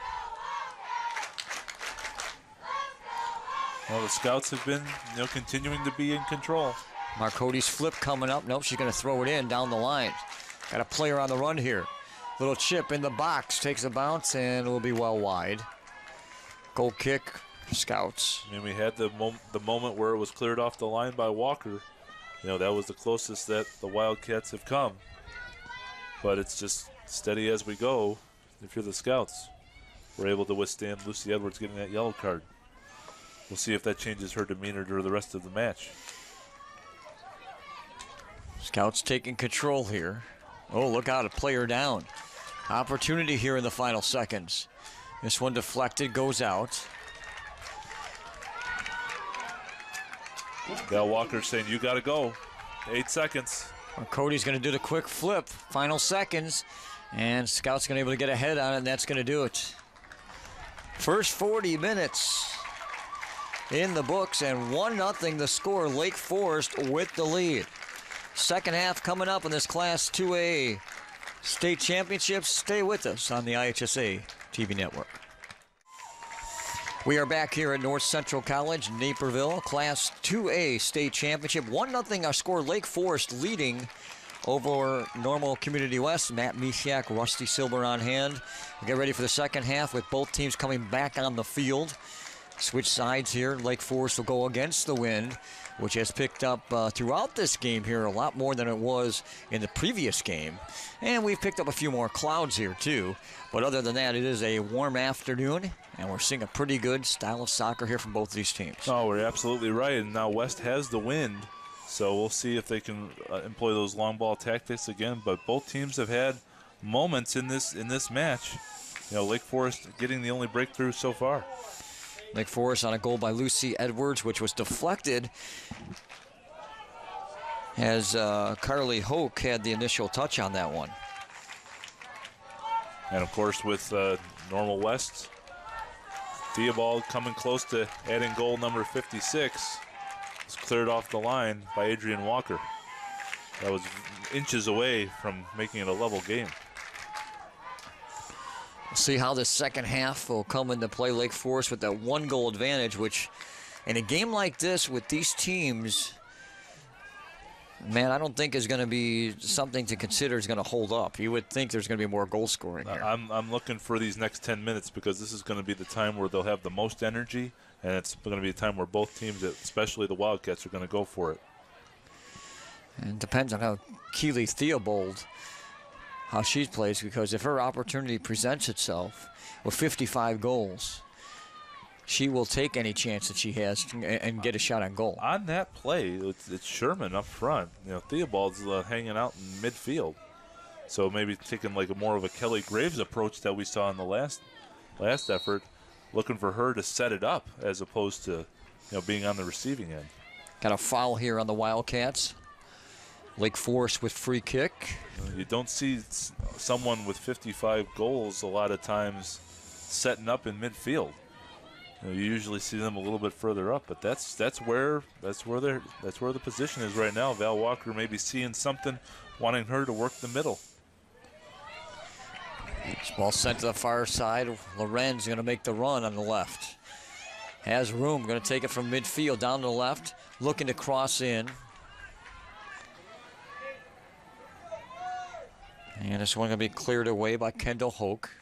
Well, the Scouts have been, you know, continuing to be in control. Marcote's flip coming up. Nope, she's going to throw it in down the line. Got a player on the run here. Little chip in the box, takes a bounce, and will be well wide. Goal kick, Scouts. I mean, we had the, mom the moment where it was cleared off the line by Walker. You know, that was the closest that the Wildcats have come. But it's just steady as we go. If you're the Scouts, we're able to withstand Lucy Edwards getting that yellow card. We'll see if that changes her demeanor during the rest of the match. Scouts taking control here. Oh, look out, a player down. Opportunity here in the final seconds. This one deflected, goes out. Gal Walker saying, you got to go. Eight seconds. Well, Cody's going to do the quick flip. Final seconds. And Scout's going to be able to get ahead on it, and that's going to do it. First forty minutes in the books, and one nothing the score. Lake Forest with the lead. Second half coming up in this Class two A state championships. Stay with us on the I H S A T V network. We are back here at North Central College, Naperville, Class two A state championship. one nothing our score. Lake Forest leading over Normal Community West. Matt Misiak, Rusty Silber on hand. We get ready for the second half with both teams coming back on the field. Switch sides here. Lake Forest will go against the wind, which has picked up uh, throughout this game here a lot more than it was in the previous game. And we've picked up a few more clouds here too. But other than that, it is a warm afternoon, and we're seeing a pretty good style of soccer here from both these teams. Oh, we're absolutely right. And now West has the wind, so we'll see if they can uh, employ those long ball tactics again. But both teams have had moments in this in this match. You know, Lake Forest getting the only breakthrough so far. Lake Forest on a goal by Lucy Edwards, which was deflected as uh, Carly Hoke had the initial touch on that one. And of course with uh, Normal West, Theobald coming close to adding goal number fifty-six. It's cleared off the line by Adrian Walker. That was inches away from making it a level game. We'll see how the second half will come into play. Lake Forest with that one goal advantage, which in a game like this with these teams, man, I don't think is going to be something to consider is going to hold up. You would think there's going to be more goal scoring here. I'm, I'm looking for these next ten minutes because this is going to be the time where they'll have the most energy, and it's going to be a time where both teams, especially the Wildcats, are going to go for it. And it depends on how Keely Theobald, how she plays, because if her opportunity presents itself with fifty-five goals, she will take any chance that she has and get a shot on goal. On that play, it's, it's Sherman up front. You know, Theobald's uh, hanging out in midfield, so maybe taking like a more of a Kelly Graves approach that we saw in the last last effort, looking for her to set it up as opposed to, you know, being on the receiving end. Got a foul here on the Wildcats. Lake Forest with free kick. You don't see someone with fifty-five goals a lot of times setting up in midfield. You know, you usually see them a little bit further up, but that's that's where that's where they're that's where the position is right now. Val Walker may be seeing something, wanting her to work the middle. Each ball sent to the far side. Lorenz going to make the run on the left. Has room, going to take it from midfield down to the left, looking to cross in. And this one going to be cleared away by Kendall Hoke.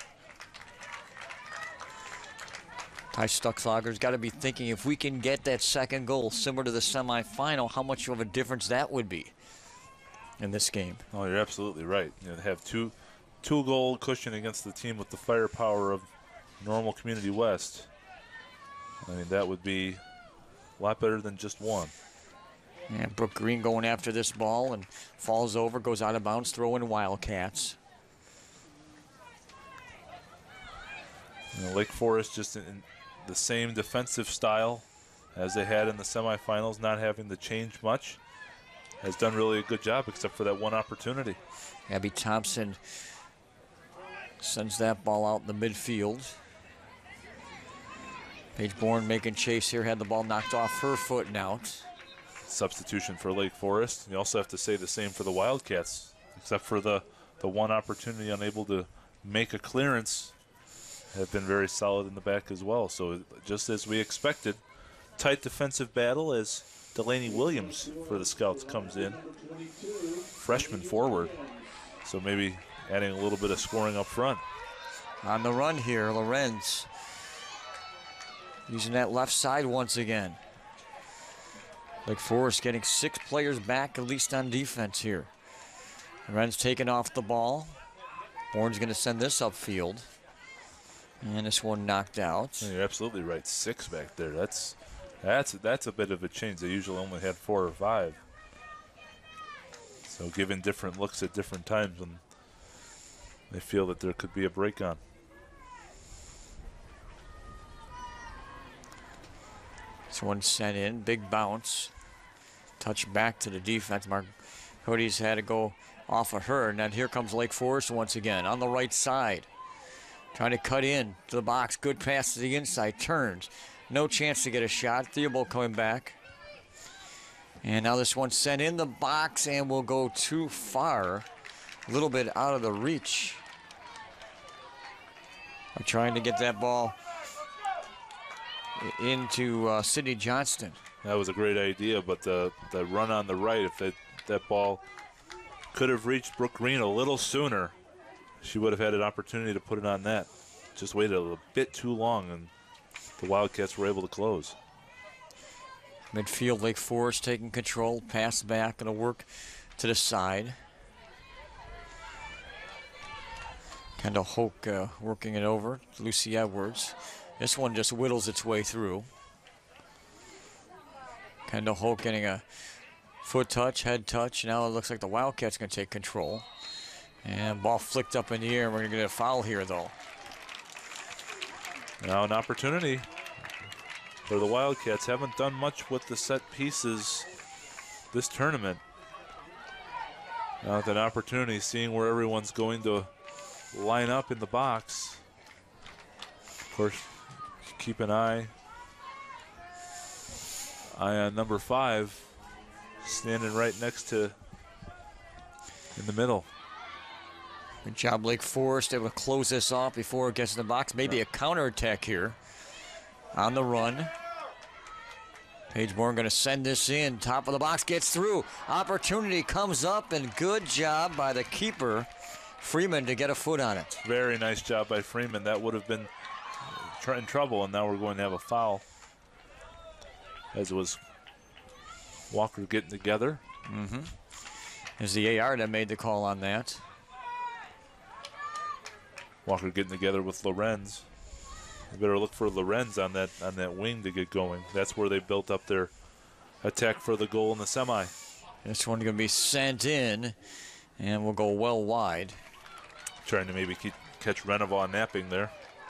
Ty Stuckslager's got to be thinking, if we can get that second goal similar to the semifinal, how much of a difference that would be in this game. Oh, you're absolutely right. You know, to have two, two goal cushion against the team with the firepower of Normal Community West, I mean, that would be a lot better than just one. And Brooke Green going after this ball and falls over, goes out of bounds, throwing Wildcats. You know, Lake Forest just in the same defensive style as they had in the semifinals, not having to change much, has done really a good job except for that one opportunity. Abby Thompson sends that ball out in the midfield. Paige Bourne making chase here, had the ball knocked off her foot and out. Substitution for Lake Forest. You also have to say the same for the Wildcats, except for the, the one opportunity unable to make a clearance, have been very solid in the back as well. So just as we expected, tight defensive battle as Delaney Williams for the Scouts comes in, freshman forward. So maybe adding a little bit of scoring up front. On the run here, Lorenz using that left side once again. Lake Forest getting six players back, at least on defense here. Lorenz taking off the ball. Bourne's going to send this upfield. And this one knocked out. You're absolutely right. Six back there. That's that's that's a bit of a change. They usually only had four or five. So giving different looks at different times when they feel that there could be a break on. This one sent in, big bounce. Touch back to the defense. Mark Cody's had to go off of her. And then here comes Lake Forest once again on the right side. Trying to cut in to the box. Good pass to the inside. Turns. No chance to get a shot. Theobald coming back. And now this one sent in the box and will go too far. A little bit out of the reach. I'm trying to get that ball into uh, Sydney Johnston. That was a great idea, but the, the run on the right, if that, that ball could have reached Brooke Green a little sooner, she would have had an opportunity to put it on net. Just waited a little bit too long, and the Wildcats were able to close. Midfield, Lake Forest taking control, pass back, going to work to the side. Kendall Hoke uh, working it over, Lucy Edwards. This one just whittles its way through. Kendall Hoke getting a foot touch, head touch. Now it looks like the Wildcats going to take control. And ball flicked up in the air. We're going to get a foul here, though. Now an opportunity for the Wildcats. Haven't done much with the set pieces this tournament. Now with an opportunity, seeing where everyone's going to line up in the box. Of course, keep an eye, eye on number five, standing right next to, in the middle. Good job, Lake Forest, able to close this off before it gets in the box. Maybe a counterattack here on the run. Paige Bourne going to send this in. Top of the box, gets through. Opportunity comes up, and good job by the keeper, Freeman, to get a foot on it. Very nice job by Freeman. That would have been in trouble, and now we're going to have a foul. As it was Walker getting together. Mm-hmm. As the A R that made the call on that. Walker getting together with Lorenz. You better look for Lorenz on that on that wing to get going. That's where they built up their attack for the goal in the semi. This one going to be sent in, and will go well wide. Trying to maybe keep, catch Renovau napping there.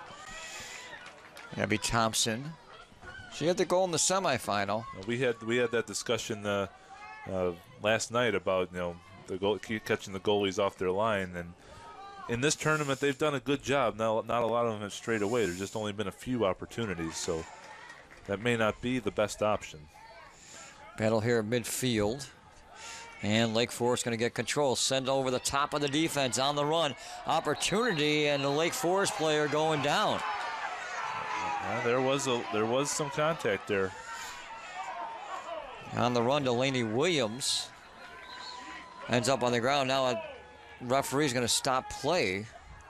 Abby Thompson. She had the goal in the semifinal. We had we had that discussion uh, uh, last night about, you know, the goal, keep catching the goalies off their line. And in this tournament, they've done a good job. Now, not a lot of them have strayed away. There's just only been a few opportunities, so that may not be the best option. Battle here at midfield. And Lake Forest going to get control. Send over the top of the defense on the run. Opportunity, and the Lake Forest player going down. Yeah, there was a there was some contact there. On the run, Delaney Williams ends up on the ground. Now a referee's going to stop play.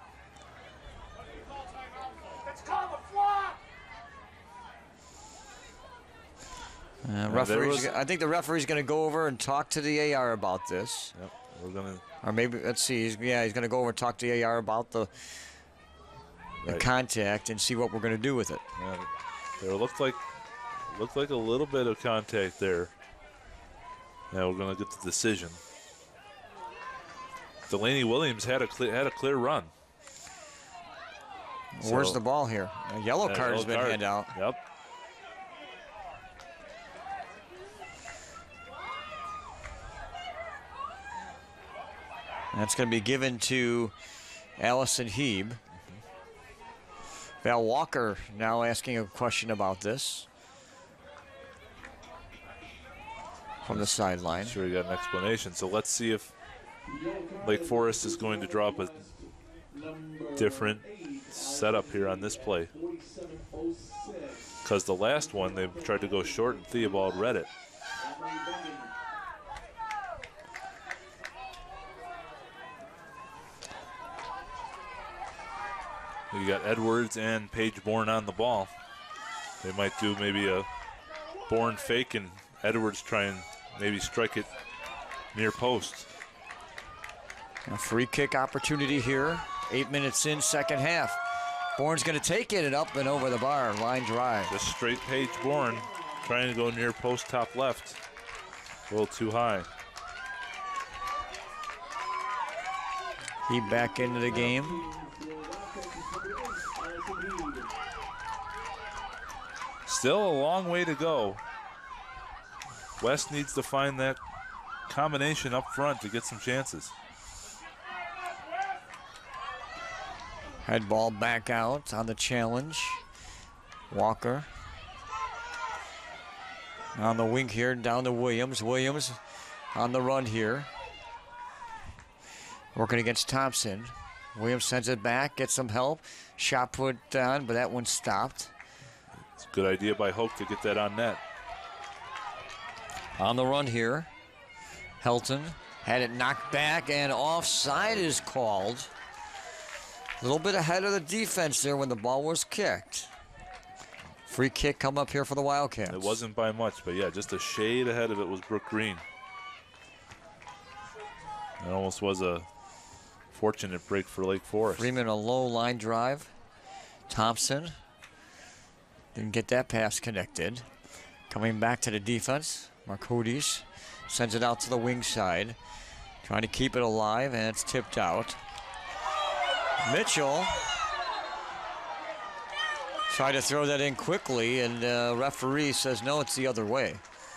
Uh, referees, I think the referee's going to go over and talk to the A R about this. Yep, we're going to. Or maybe, let's see, he's, yeah, he's going to go over and talk to the A R about the, the right. contact and see what we're going to do with it. Yeah, there looked like looked like a little bit of contact there. Now we're going to get the decision. Delaney Williams had a clear, had a clear run. Where's so, the ball here? A yellow yeah, card yellow has been card. handed out. Yep. That's going to be given to Allison Heeb. Mm-hmm. Val Walker now asking a question about this from the sideline. Sure, you got an explanation. So let's see if Lake Forest is going to draw up a different setup here on this play. Because the last one, they tried to go short and Theobald read it. You got Edwards and Paige Bourne on the ball. They might do maybe a Bourne fake and Edwards try and maybe strike it near post. A free kick opportunity here. Eight minutes in, second half. Bourne's going to take it and up and over the bar, line drive. Just straight Paige Bourne trying to go near post top left. A little too high. He back into the game. Still a long way to go. West needs to find that combination up front to get some chances. Head ball back out on the challenge. Walker on the wing here, down to Williams. Williams on the run here. Working against Thompson. Williams sends it back, gets some help. Shot put on, but that one stopped. It's a good idea by Hoke to get that on net. On the run here. Helton had it knocked back, and offside is called. A little bit ahead of the defense there when the ball was kicked. Free kick come up here for the Wildcats. It wasn't by much, but yeah, just a shade ahead of it was Brooke Green. It almost was a fortunate break for Lake Forest. Freeman a low line drive. Thompson didn't get that pass connected. Coming back to the defense. Marcodes sends it out to the wing side. Trying to keep it alive, and it's tipped out. Mitchell tried to throw that in quickly, and the uh, referee says no, it's the other way.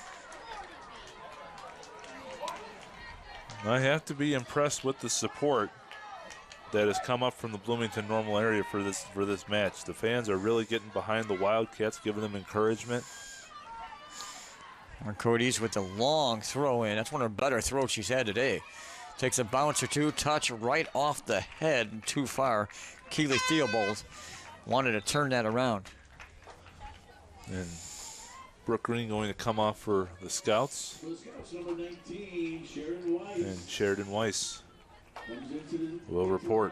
I have to be impressed with the support that has come up from the Bloomington Normal area for this for this match. The fans are really getting behind the Wildcats, giving them encouragement. Marcodes with the long throw in. That's one of the better throws she's had today. Takes a bounce or two, touch right off the head and too far. Keely Theobald wanted to turn that around. And Brooke Green going to come off for the Scouts. And Sheridan Weiss will report.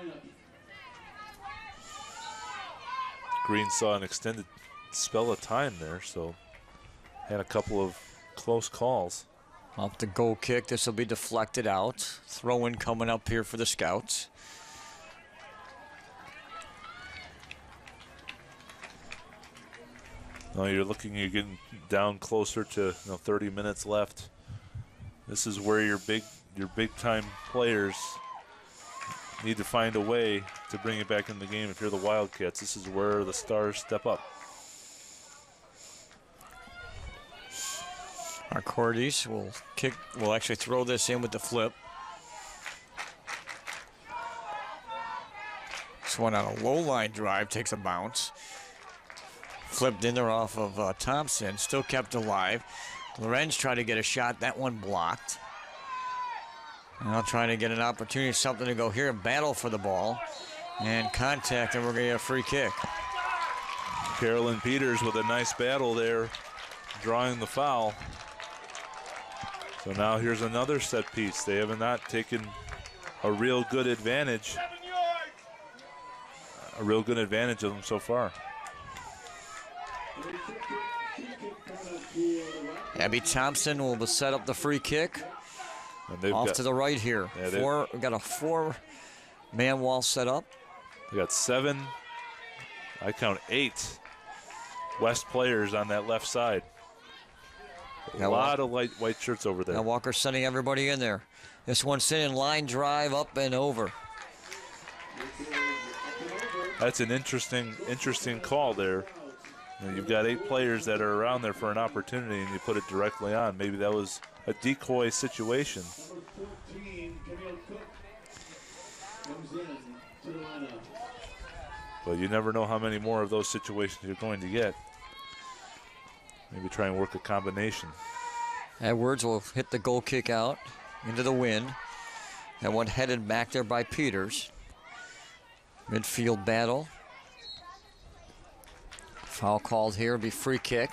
Green saw an extended spell of time there, so had a couple of close calls. Off the goal kick, this will be deflected out. Throw in coming up here for the Scouts. Now you're looking, you're getting down closer to you know, thirty minutes left. This is where your big, your big time players need to find a way to bring it back in the game. If you're the Wildcats, this is where the stars step up. Our Cordies will kick, will actually throw this in with the flip. This one on a low line drive takes a bounce. Flipped in there off of uh, Thompson, still kept alive. Lorenz tried to get a shot, that one blocked. Now trying to get an opportunity, something to go here, battle for the ball. And contact, and we're going to get a free kick. Carolyn Peters with a nice battle there, drawing the foul. So now here's another set piece. They have not taken a real good advantage. A real good advantage of them so far. Abby Thompson will set up the free kick. And Off got, to the right here. Yeah, four, we got a four-man wall set up. We got seven, I count eight West players on that left side. A now lot Walker, of light white shirts over there. Now Walker sending everybody in there. This one's sending line drive up and over. That's an interesting, interesting call there. You know, you've got eight players that are around there for an opportunity, and you put it directly on. Maybe that was a decoy situation. But you never know how many more of those situations you're going to get. Maybe try and work a combination. Edwards will hit the goal kick out into the wind. That one headed back there by Peters. Midfield battle. Foul called here, be free kick.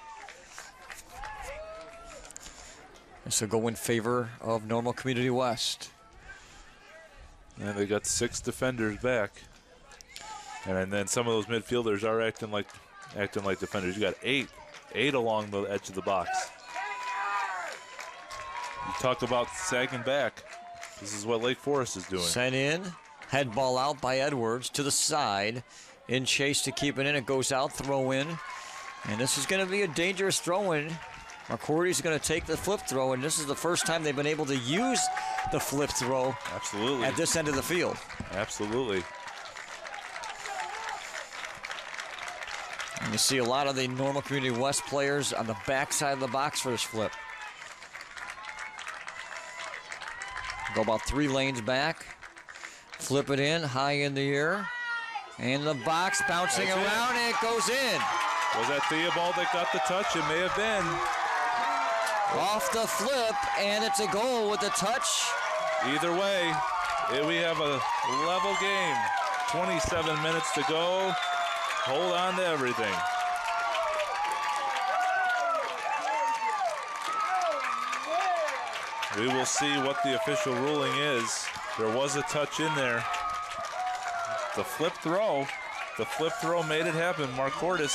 This will go in favor of Normal Community West. And they got six defenders back. And then some of those midfielders are acting like acting like defenders. You got eight, eight along the edge of the box. You talk about sagging back. This is what Lake Forest is doing. Sent in, head ball out by Edwards to the side. In chase to keep it in, it goes out, throw in. And this is going to be a dangerous throw in. McCourty's going to take the flip throw, and this is the first time they've been able to use the flip throw. Absolutely. At this end of the field. Absolutely. And you see a lot of the Normal Community West players on the backside of the box for this flip. Go about three lanes back. Flip it in, high in the air. And the box bouncing That's around, it. and it goes in. Was that Theobald that got the touch? It may have been. Off the flip, and it's a goal with a touch. Either way, here we have a level game. twenty-seven minutes to go. Hold on to everything. We will see what the official ruling is. There was a touch in there. The flip throw, the flip throw made it happen. Mark Cordes.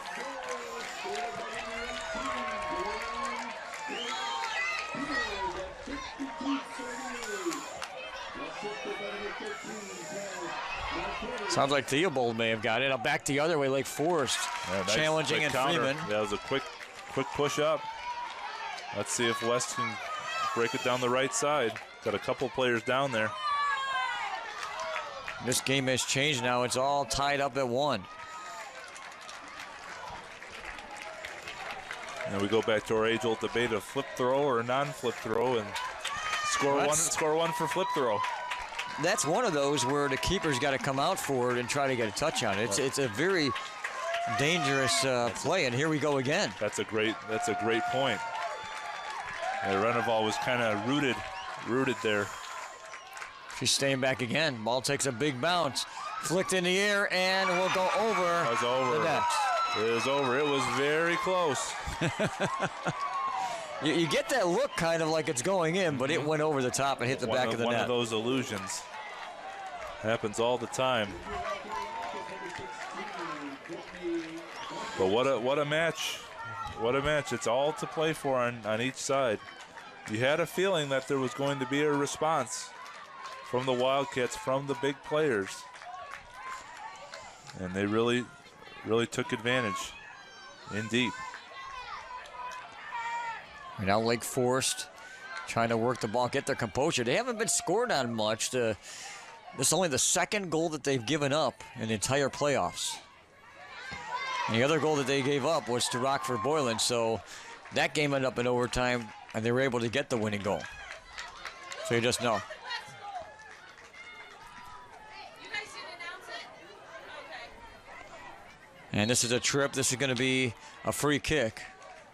Sounds like Theobald may have got it. Now back the other way, Lake Forest Yeah, nice challenging and counter. Freeman. That was a quick, quick push up. Let's see if West can break it down the right side. Got a couple players down there. This game has changed now. It's all tied up at one. And we go back to our age-old debate of flip throw or non-flip throw, and score That's, one. Score one for flip throw. That's one of those where the keeper's got to come out for it and try to get a touch on it. It's it's a very dangerous uh, play, and here we go again. That's a great. That's a great point. And Reneval was kind of rooted, rooted there. She's staying back again. Ball takes a big bounce, flicked in the air, and will go over. It was over. The net. It was over. It was very close. you, you get that look kind of like it's going in, but it went over the top and hit the one back of, of the one net. One of those illusions. Happens all the time. But what a what a match. What a match. It's all to play for on, on each side. You had a feeling that there was going to be a response from the Wildcats, from the big players. And they really, really took advantage in deep. And now Lake Forest trying to work the ball, get their composure. They haven't been scored on much. The, this is only the second goal that they've given up in the entire playoffs. And the other goal that they gave up was to Rockford Boylan, so that game ended up in overtime, and they were able to get the winning goal. So you just know. And this is a trip. This is going to be a free kick.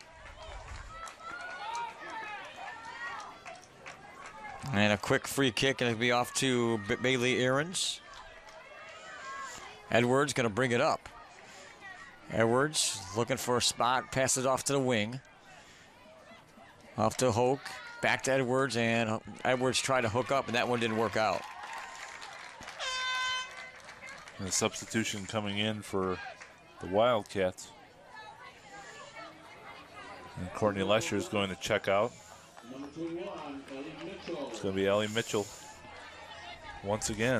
And a quick free kick, and it'll be off to B- Bailey Aarons. Edwards going to bring it up. Edwards looking for a spot, passes off to the wing. Off to Hoke, back to Edwards, and Edwards tried to hook up, and that one didn't work out. And the substitution coming in for the Wildcats. And Courtney Lesher is going to check out. It's going to be Ellie Mitchell once again.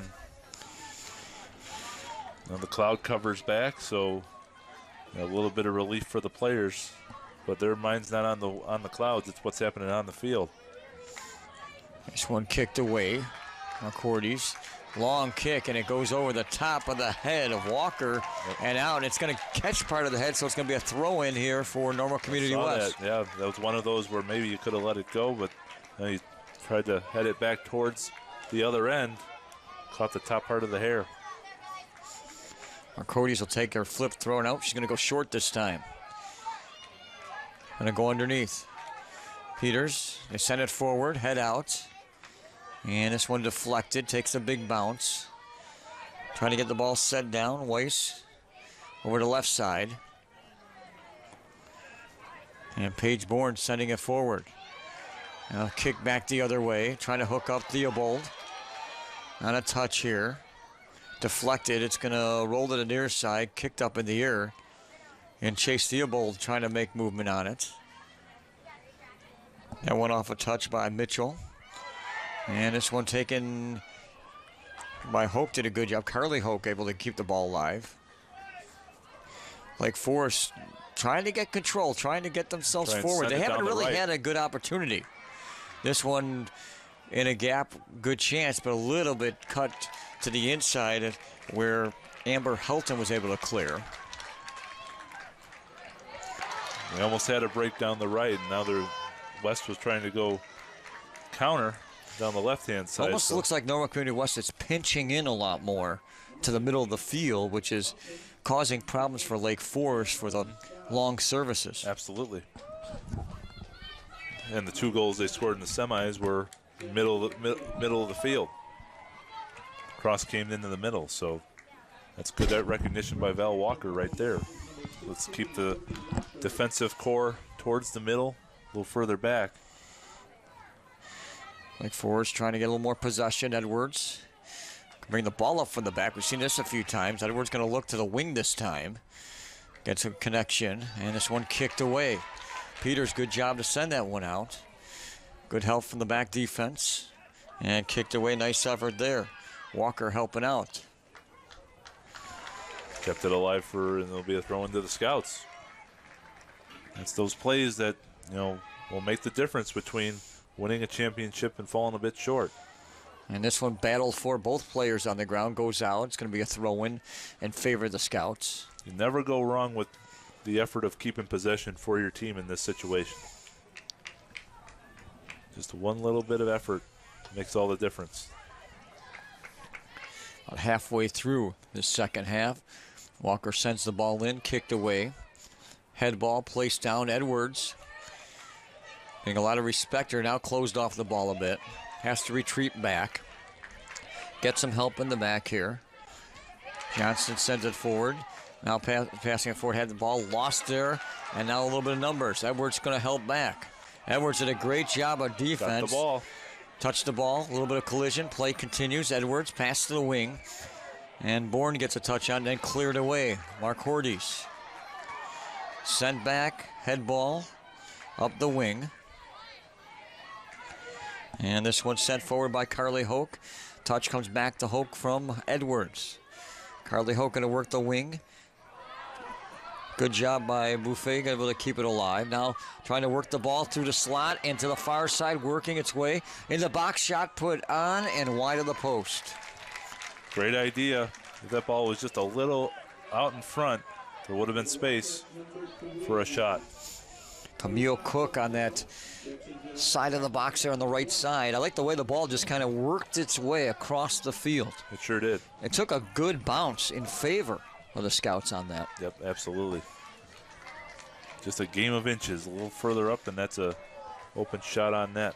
Now the cloud covers back, so a little bit of relief for the players, but their mind's not on the on the clouds. It's what's happening on the field. This one kicked away. McCourty's long kick, and it goes over the top of the head of Walker yep. and out. It's going to catch part of the head, so it's going to be a throw-in here for Normal Community West. That. Yeah, that was one of those where maybe you could have let it go, but you know, he tried to head it back towards the other end, caught the top part of the hair. McCourty's will take her flip thrown out. She's going to go short this time. Going to go underneath. Peters, they send it forward, head out. And this one deflected, takes a big bounce. Trying to get the ball set down. Weiss over the left side. And Paige Bourne sending it forward. Now kick back the other way, trying to hook up Theobald. On a touch here. Deflected, it's going to roll to the near side, kicked up in the air. And Chase Theobald trying to make movement on it. That one off a touch by Mitchell. And this one taken by Hoke, did a good job. Carly Hoke able to keep the ball alive. Lake Forest trying to get control, trying to get themselves forward. They haven't really had a good opportunity. This one in a gap, good chance, but a little bit cut to the inside where Amber Helton was able to clear. They almost had a break down the right, and now they're, West was trying to go counter down the left-hand side. Almost so. looks like Normal Community West is pinching in a lot more to the middle of the field, which is causing problems for Lake Forest for the long services. Absolutely. And the two goals they scored in the semis were middle of the, middle of the field. Cross came into the middle, so that's good recognition by Val Walker right there. Let's keep the defensive core towards the middle, a little further back. Lake Forest trying to get a little more possession. Edwards bring the ball up from the back. We've seen this a few times. Edwards going to look to the wing this time. Gets a connection, and this one kicked away. Peters, good job to send that one out. Good help from the back defense. And kicked away, nice effort there. Walker helping out. Kept it alive for, and there'll be a throw into the Scouts. It's those plays that, you know, will make the difference between winning a championship and falling a bit short. And this one battled for both players on the ground, goes out. It's going to be a throw-in in favor of the Scouts. You never go wrong with the effort of keeping possession for your team in this situation. Just one little bit of effort makes all the difference. About halfway through the second half, Walker sends the ball in, kicked away. Head ball placed down, Edwards. Getting a lot of respect here, now closed off the ball a bit. Has to retreat back. Get some help in the back here. Johnson sends it forward. Now pass, passing it forward, had the ball lost there, and now a little bit of numbers. Edwards going to help back. Edwards did a great job of defense. Got the ball. Touched the ball, a little bit of collision. Play continues. Edwards pass to the wing. And Bourne gets a touch on, then cleared away. Mark Hordes. Sent back, head ball, up the wing. And this one sent forward by Carly Hoke. Touch comes back to Hoke from Edwards. Carly Hoke going to work the wing. Good job by Buffet, able to keep it alive. Now trying to work the ball through the slot and to the far side, working its way in the box. Shot put on and wide of the post. Great idea. If that ball was just a little out in front, there would have been space for a shot. Camille Cook on that side of the box there on the right side. I like the way the ball just kind of worked its way across the field. It sure did. It took a good bounce in favor of the Scouts on that. Yep, absolutely. Just a game of inches, a little further up, and that's a open shot on net.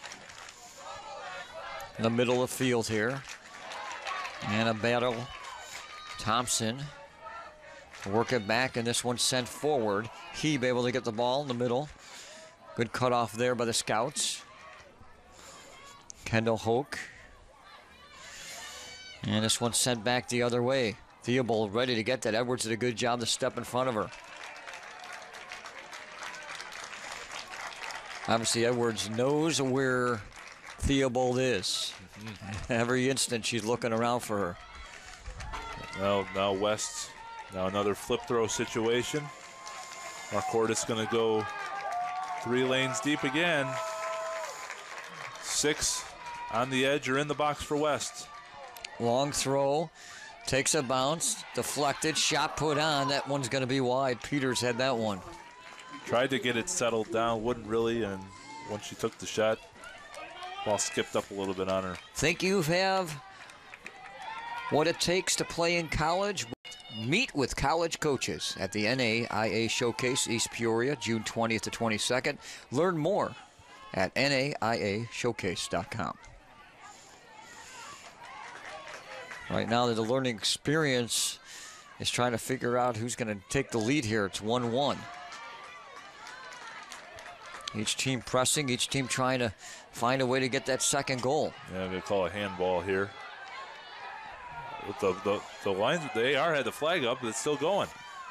In the middle of the field here. And a battle. Thompson work it back, and this one sent forward. Heeb able to get the ball in the middle. Good cutoff there by the Scouts. Kendall Hoke. And this one sent back the other way. Theobald ready to get that. Edwards did a good job to step in front of her. Obviously, Edwards knows where Theobald is. Mm-hmm. Every instant, she's looking around for her. Now, now West, now another flip throw situation. Marquardis going to go three lanes deep again. Six on the edge or in the box for West. Long throw, takes a bounce, deflected, shot put on. That one's going to be wide. Peters had that one. Tried to get it settled down, wouldn't really, and once she took the shot, ball skipped up a little bit on her. Think you have what it takes to play in college? Meet with college coaches at the N A I A Showcase East Peoria, June twentieth to twenty-second. Learn more at N A I A showcase dot com. Right now, the learning experience is trying to figure out who's going to take the lead here. It's one one. Each team pressing, each team trying to find a way to get that second goal. Yeah, they call a handball here. The, the, the lines, the A R had the flag up, but it's still going.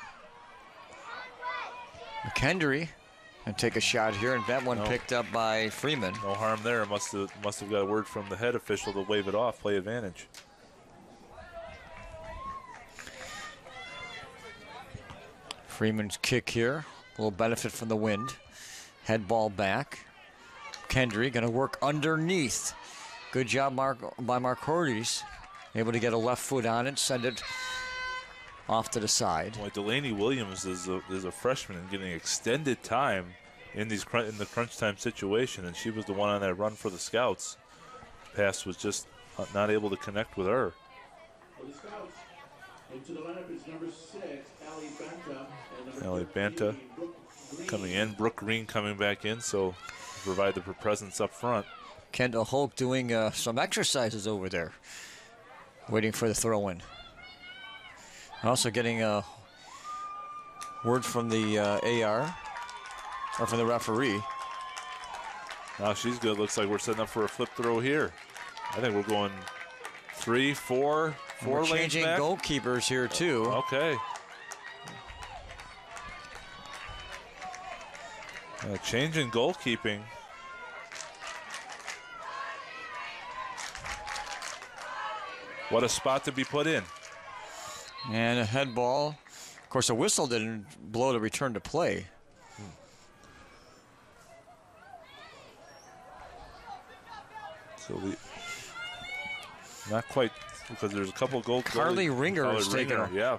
McKendry and take a shot here, and that one no. picked up by Freeman. No harm there. Must have must have got a word from the head official to wave it off, play advantage. Freeman's kick here, a little benefit from the wind. Head ball back. Kendry going to work underneath. Good job Mark, by Marquardis. Able to get a left foot on it, send it off to the side. Boy, Delaney Williams is a, is a freshman and getting extended time in these in the crunch time situation, and she was the one on that run for the Scouts. Pass was just not able to connect with her. For the Scouts, into the lineup is number six, Allie Banta. And Allie Banta coming in, Brooke Green coming back in, so provide the presence up front. Kendall Hoke doing uh, some exercises over there, waiting for the throw-in. Also getting a word from the uh, A R, or from the referee. Now she's good. Looks like we're setting up for a flip throw here. I think we're going three, four, four we're lanes changing back. goalkeepers here too. Okay. Uh, change in goalkeeping. What a spot to be put in. And a head ball. Of course, a whistle didn't blow the return to play. Hmm. So we not quite, because there's a couple of goal. Carly goalie, Ringer Carly is taking Ringer, her. Yeah.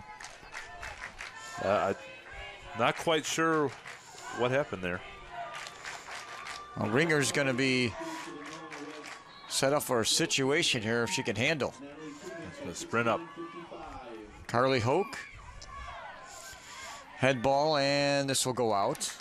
Uh, I, not quite sure what happened there. Well, Ringer's going to be set up for a situation here if she can handle. Gonna sprint up. Carly Hoke. Head ball, and this will go out.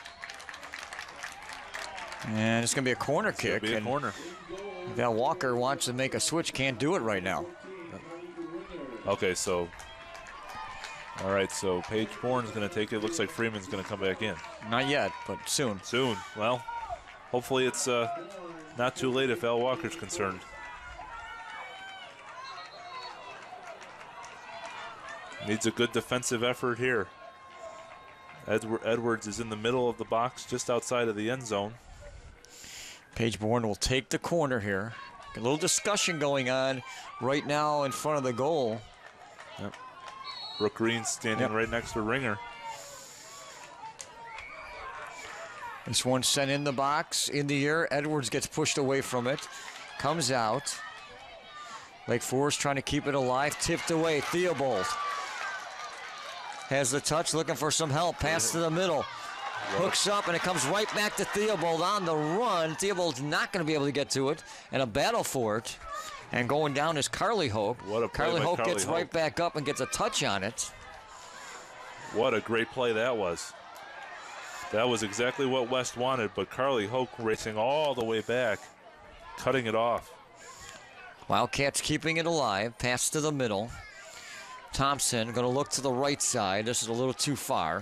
And it's going to be a corner It's kick. Be a and corner. Val Walker wants to make a switch, can't do it right now. Okay, so. All right, so Paige Bourne's going to take it. Looks like Freeman's going to come back in. Not yet, but soon. Soon. Well, hopefully it's uh, not too late if Al Walker's concerned. Needs a good defensive effort here. Edward Edwards is in the middle of the box, just outside of the end zone. Paige Bourne will take the corner here. A little discussion going on right now in front of the goal. Yep. Brooke Green standing yep. right next to Ringer. This one sent in the box, in the air. Edwards gets pushed away from it. Comes out. Lake Forest trying to keep it alive. Tipped away. Theobald has the touch, looking for some help. Pass to the middle. Hooks up, and it comes right back to Theobald on the run. Theobald's not going to be able to get to it, and a battle for it. And going down is Carly Hoke. What a play Carly by Hoke Carly gets Hoke. right back up and gets a touch on it. What a great play that was. That was exactly what West wanted, but Carly Hoke racing all the way back, cutting it off. Wildcats keeping it alive. Pass to the middle. Thompson going to look to the right side. This is a little too far.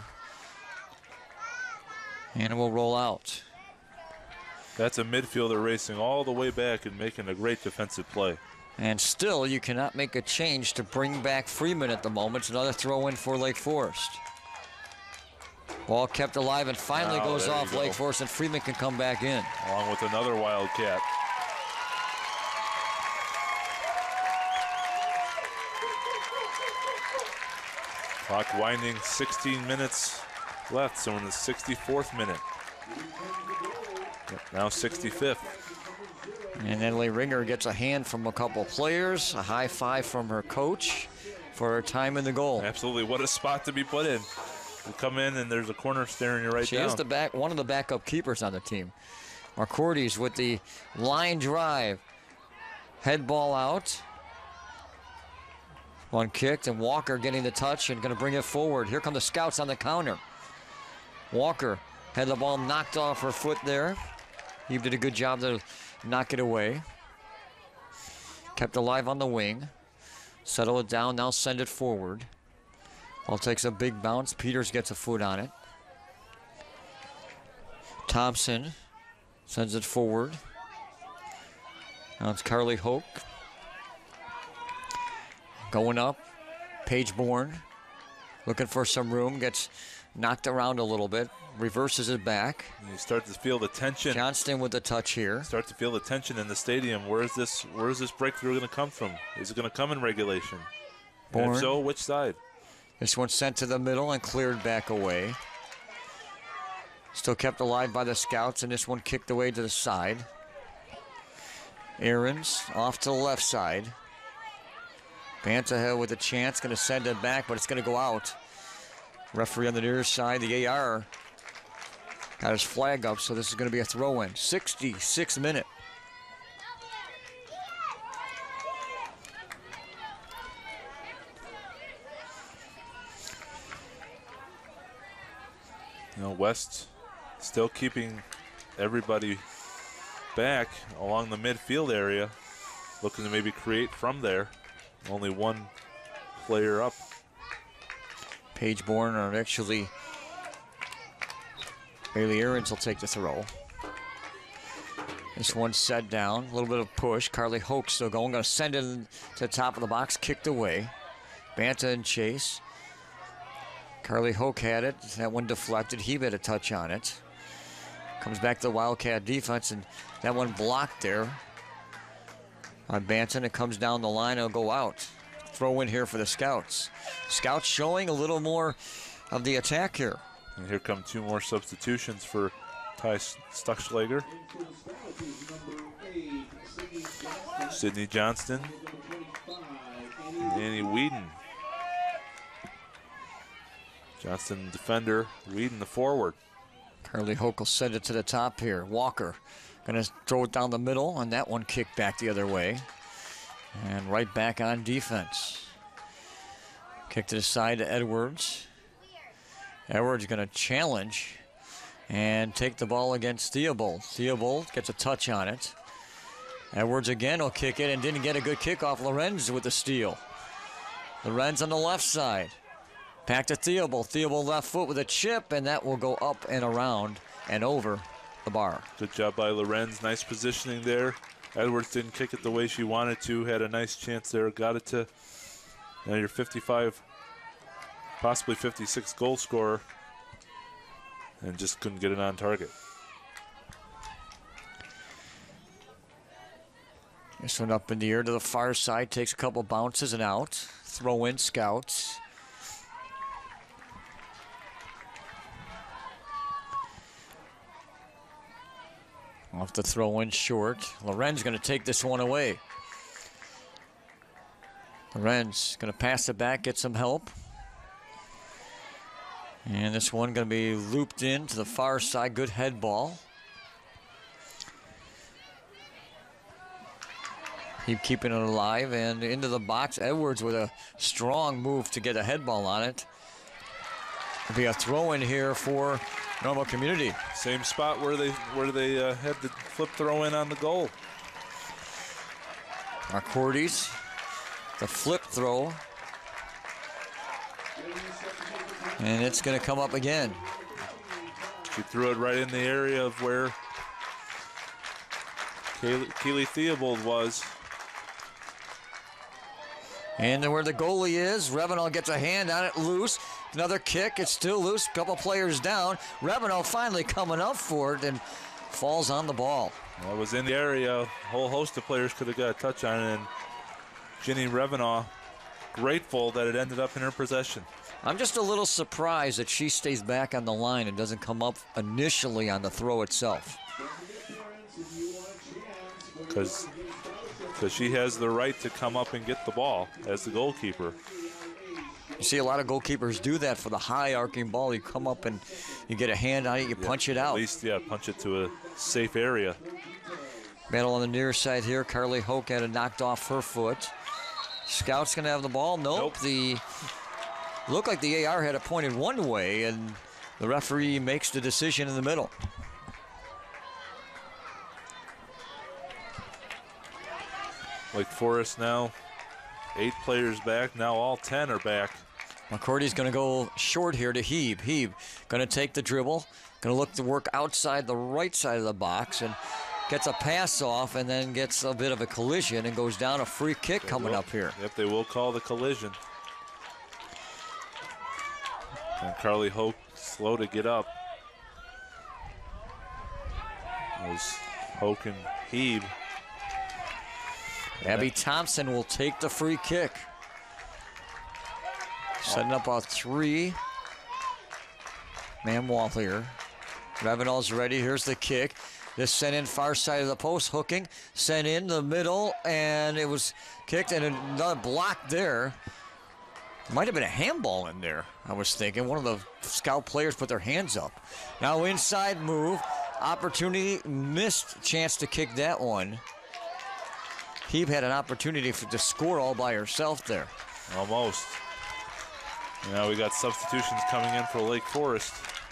And it will roll out. That's a midfielder racing all the way back and making a great defensive play. And still, you cannot make a change to bring back Freeman at the moment. It's another throw in for Lake Forest. Ball kept alive and finally Wow, goes there you off go. Lake Forest, and Freeman can come back in. Along with another Wildcat. Clock winding, sixteen minutes left, so in the sixty-fourth minute. Yep, now sixty-fifth. And Natalie Ringer gets a hand from a couple players, a high five from her coach for her time in the goal. Absolutely, what a spot to be put in. You come in and there's a corner staring you right She down. is the back, one of the backup keepers on the team. Marcordes with the line drive. Head ball out. One kicked, and Walker getting the touch and going to bring it forward. Here come the scouts on the counter. Walker had the ball knocked off her foot there. He did a good job to knock it away. Kept alive on the wing. Settle it down, now send it forward. Ball takes a big bounce. Peters gets a foot on it. Thompson sends it forward. Now it's Carly Hoke. Going up. Paige Bourne looking for some room. Gets knocked around a little bit. Reverses it back. And you start to feel the tension. Johnston with the touch here. Start to feel the tension in the stadium. Where is this? Where is this breakthrough going to come from? Is it going to come in regulation? And Bourne. if so, which side? This one sent to the middle and cleared back away. Still kept alive by the scouts, and this one kicked away to the side. Aarons off to the left side. Bantahill with a chance, going to send it back, but it's going to go out. Referee on the near side, the A R, got his flag up, so this is going to be a throw-in. sixty-sixth minute. You know, West still keeping everybody back along the midfield area, looking to maybe create from there. Only one player up. Paige Bourne, or actually Bailey Aarons will take the throw. This one's set down, a little bit of push. Carly Hoke still going, going to send it to the top of the box, kicked away. Banta and chase. Carly Hoke had it, that one deflected. He had a touch on it. Comes back to the Wildcat defense, and that one blocked there on Banton. It comes down the line, it'll go out. Throw in here for the Scouts. Scouts showing a little more of the attack here. And here come two more substitutions for Ty Stuckschlager. Sydney Johnston. And Annie Whedon. Johnston defender, Whedon the forward. Carly Hoke will send it to the top here. Walker going to throw it down the middle, and that one kicked back the other way. And right back on defense. Kick to the side to Edwards. Edwards going to challenge and take the ball against Theobald. Theobald gets a touch on it. Edwards again will kick it and didn't get a good kickoff. Lorenz with the steal. Lorenz on the left side. Back to Theobald. Theobald left foot with a chip, and that will go up and around and over the bar. Good job by Lorenz. Nice positioning there. Edwards didn't kick it the way she wanted to. Had a nice chance there. Got it to, you know, your fifty-five, possibly fifty-six goal scorer, and just couldn't get it on target. This one up in the air to the far side. Takes a couple bounces and out. Throw in Scouts. Off the throw in short. Lorenz going to take this one away. Lorenz going to pass it back, get some help. And this one going to be looped in to the far side. Good head ball. Keep keeping it alive and into the box. Edwards with a strong move to get a head ball on it. It'll be a throw in here for Normal Community. Same spot where they where they uh, had the flip throw in on the goal. Marcordes, the flip throw. And it's going to come up again. She threw it right in the area of where Keely, Keely Theobald was. And where the goalie is, Revenall gets a hand on it, loose. Another kick, it's still loose, couple players down. Revenall finally coming up for it and falls on the ball. That was in the area. A whole host of players could have got a touch on it, and Ginny Revenall grateful that it ended up in her possession. I'm just a little surprised that she stays back on the line and doesn't come up initially on the throw itself. Because because she has the right to come up and get the ball as the goalkeeper. You see a lot of goalkeepers do that for the high arcing ball. You come up and you get a hand on it, you yeah, punch it out. At least, yeah, punch it to a safe area. Battle on the near side here. Carly Hoke had it knocked off her foot. Scout's going to have the ball. Nope. nope. The looked like the A R had it pointed one way, and the referee makes the decision in the middle. Wake Forest now, eight players back. Now all ten are back. McCourty's going to go short here to Hebe. Hebe going to take the dribble, going to look to work outside the right side of the box, and gets a pass off, and then gets a bit of a collision and goes down. A free kick they coming will, up here. Yep, they will call the collision. And Carly Hoke slow to get up. As Hoke and Hebe. Abby Thompson will take the free kick. Setting up a three. Man wall here. Revenall's ready. Here's the kick. This sent in far side of the post, hooking. Sent in the middle, and it was kicked, and another block there. Might have been a handball in there, I was thinking. One of the Scout players put their hands up. Now inside move. Opportunity, missed chance to kick that one. Hebe had an opportunity for, to score all by herself there. Almost. Now we got substitutions coming in for Lake Forest.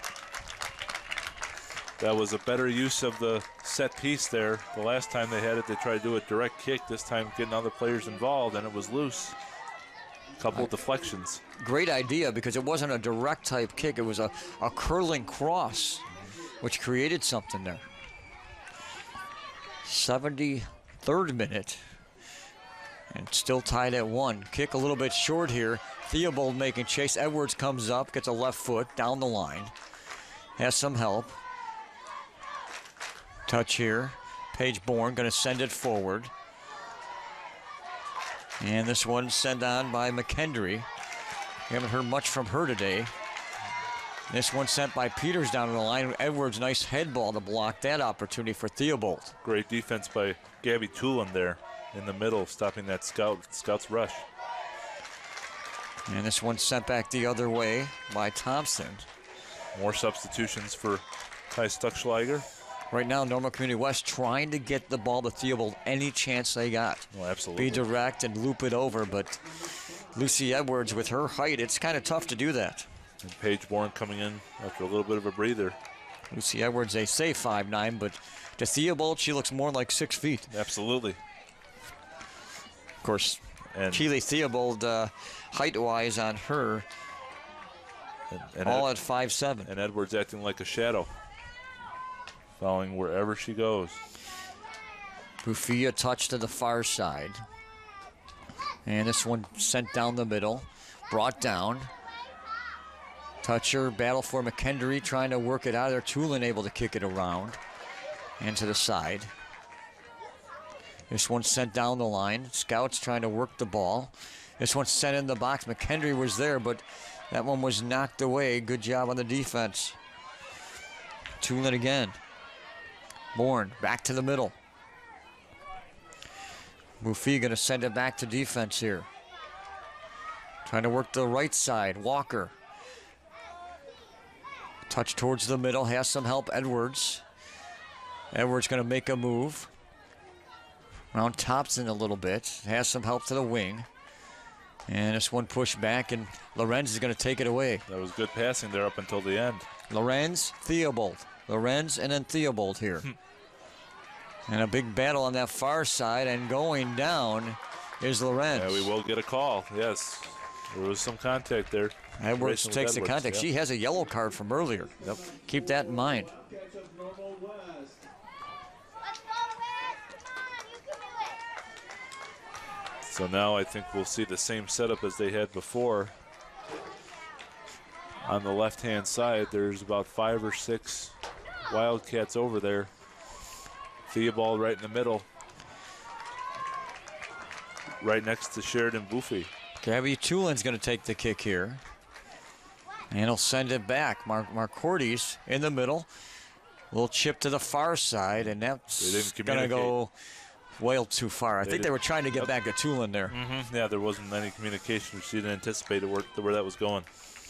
That was a better use of the set piece there. The last time they had it, they tried to do a direct kick. This time getting other players involved, and it was loose. A couple of deflections. Great idea, because it wasn't a direct type kick. It was a, a curling cross, which created something there. seventy-third minute. And still tied at one. Kick a little bit short here. Theobald making chase. Edwards comes up, gets a left foot down the line. Has some help. Touch here. Paige Bourne going to send it forward. And this one sent on by McKendry. We haven't heard much from her today. This one sent by Peters down the line. Edwards, nice head ball to block that opportunity for Theobald. Great defense by Gabby Tulin there in the middle, stopping that scout scout's rush. And this one sent back the other way by Thompson. More substitutions for Ty Stuckschlager. Right now, Normal Community West trying to get the ball to Theobald any chance they got. Oh, absolutely. Be direct and loop it over, but Lucy Edwards, with her height, it's kind of tough to do that. And Paige Bourne coming in after a little bit of a breather. Lucy Edwards, they say five nine, but to Theobald, she looks more like six feet. Absolutely. Of course, and Keely Theobald, uh, height-wise on her, and, and all Ed, at five seven. And Edwards acting like a shadow, following wherever she goes. Bufia touch to the far side. And this one sent down the middle, brought down. Toucher, battle for McKendry, trying to work it out of there. Tulin able to kick it around and to the side. This one sent down the line. Scouts trying to work the ball. This one sent in the box. McKendry was there, but that one was knocked away. Good job on the defense. Tulin again. Bourne back to the middle. Mufi going to send it back to defense here. Trying to work the right side. Walker. Touch towards the middle, has some help, Edwards. Edwards going to make a move. Around Thompson a little bit, has some help to the wing. And this one pushed back, and Lorenz is going to take it away. That was good passing there up until the end. Lorenz, Theobald. Lorenz and then Theobald here. And a big battle on that far side, and going down is Lorenz. Yeah, we will get a call, yes. There was some contact there. Edwards Racing with takes the Edwards, contact. yep. She has a yellow card from earlier. Yep. Keep that in mind. Wildcats of Normal West. Let's go, Wes. Come on, you can do it. So now I think we'll see the same setup as they had before. On the left-hand side, there's about five or six Wildcats over there. Theobald right in the middle. Right next to Sheridan Buffy. Gabby Tulin's going to take the kick here. And he'll send it back. Mark Marcordes in the middle. Little chip to the far side, and that's going to go way too far. I They think they did- were trying to get Yep. back to Tulin there. Mm-hmm. Yeah, there wasn't any communication. She didn't anticipate where, where that was going.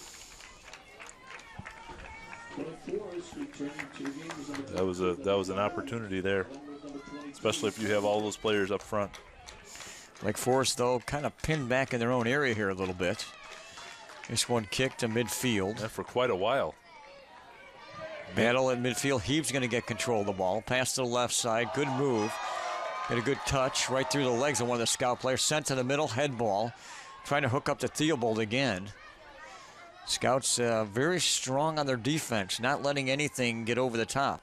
That was a that was an opportunity there, especially if you have all those players up front. Lake Forest, though, kind of pinned back in their own area here a little bit. This one kicked to midfield. And for quite a while. Battle at midfield. Heaves going to get control of the ball. Pass to the left side. Good move. Get a good touch right through the legs of one of the scout players. Sent to the middle. Head ball. Trying to hook up to Theobald again. Scouts uh, very strong on their defense, not letting anything get over the top.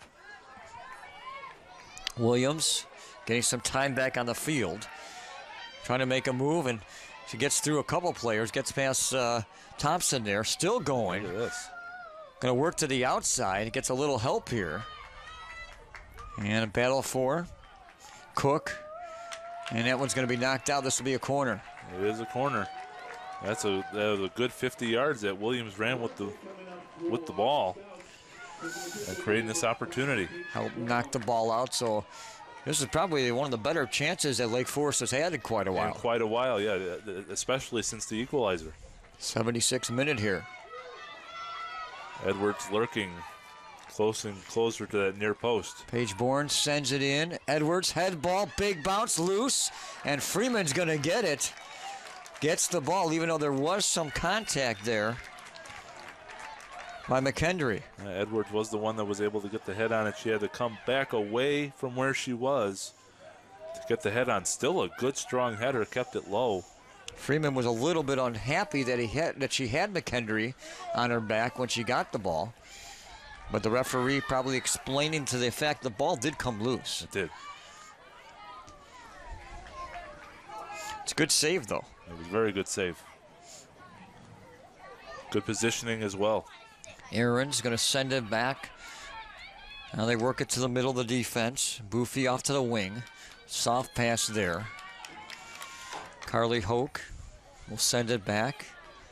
Williams getting some time back on the field. Trying to make a move, and she gets through a couple players. Gets past uh, Thompson there. Still going. Look at this. Going to work to the outside. Gets a little help here. And a battle for Cook. And that one's going to be knocked out. This will be a corner. It is a corner. That's a that was a good fifty yards that Williams ran with the with the ball and creating this opportunity. Help knock the ball out. So this is probably one of the better chances that Lake Forest has had in quite a while. In quite a while, yeah, especially since the equalizer. seventy-six minute here. Edwards lurking close and closer to that near post. Paige Bourne sends it in. Edwards, head ball, big bounce, loose, and Freeman's going to get it. Gets the ball, even though there was some contact there by McKendry. Uh, Edwards was the one that was able to get the head on it. She had to come back away from where she was to get the head on. Still a good, strong header, kept it low. Freeman was a little bit unhappy that he had that she had McKendry on her back when she got the ball. But the referee probably explaining to the effect the ball did come loose. It did. It's a good save, though. It was a very good save. Good positioning as well. Aaron's going to send it back. Now they work it to the middle of the defense. Buffy off to the wing. Soft pass there. Carly Hoke will send it back.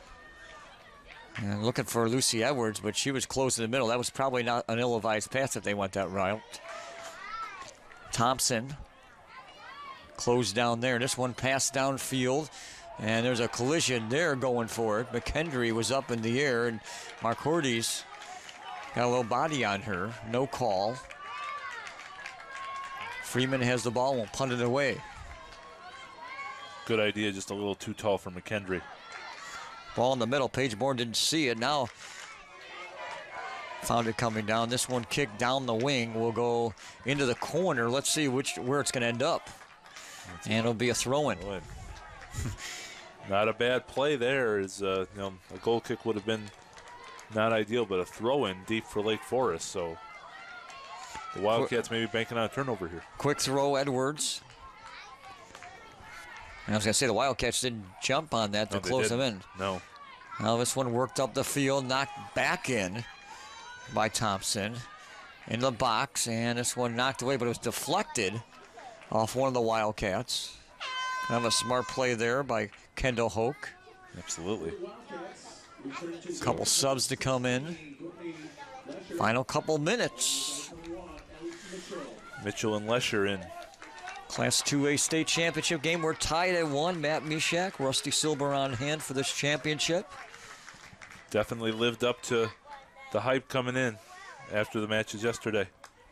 And looking for Lucy Edwards, but she was close in the middle. That was probably not an ill-advised pass if they went that route. Thompson closed down there. This one passed downfield, and there's a collision there going for it. McKendry was up in the air, and Marcordes got a little body on her. No call. Freeman has the ball, won't punt it away. Good idea, just a little too tall for McKendry. Ball in the middle. Paige Bourne didn't see it. Now found it coming down. This one kicked down the wing will go into the corner. Let's see which where it's going to end up. And it'll be a throw-in. Not a bad play there. Is uh, you know, a goal kick would have been not ideal, but a throw-in deep for Lake Forest. So the Wildcats may be banking on a turnover here. Quick throw, Edwards. And I was going to say the Wildcats didn't jump on that to No, they close them didn't. in. No. Now this one worked up the field, knocked back in by Thompson in the box, and this one knocked away, but it was deflected off one of the Wildcats. Kind of a smart play there by Kendall Hoke. Absolutely. Couple subs to come in. Final couple minutes. Mitchell and Lesher in. Class two A state championship game. We're tied at one. Matt Mishak, Rusty Silber on hand for this championship. Definitely lived up to the hype coming in after the matches yesterday.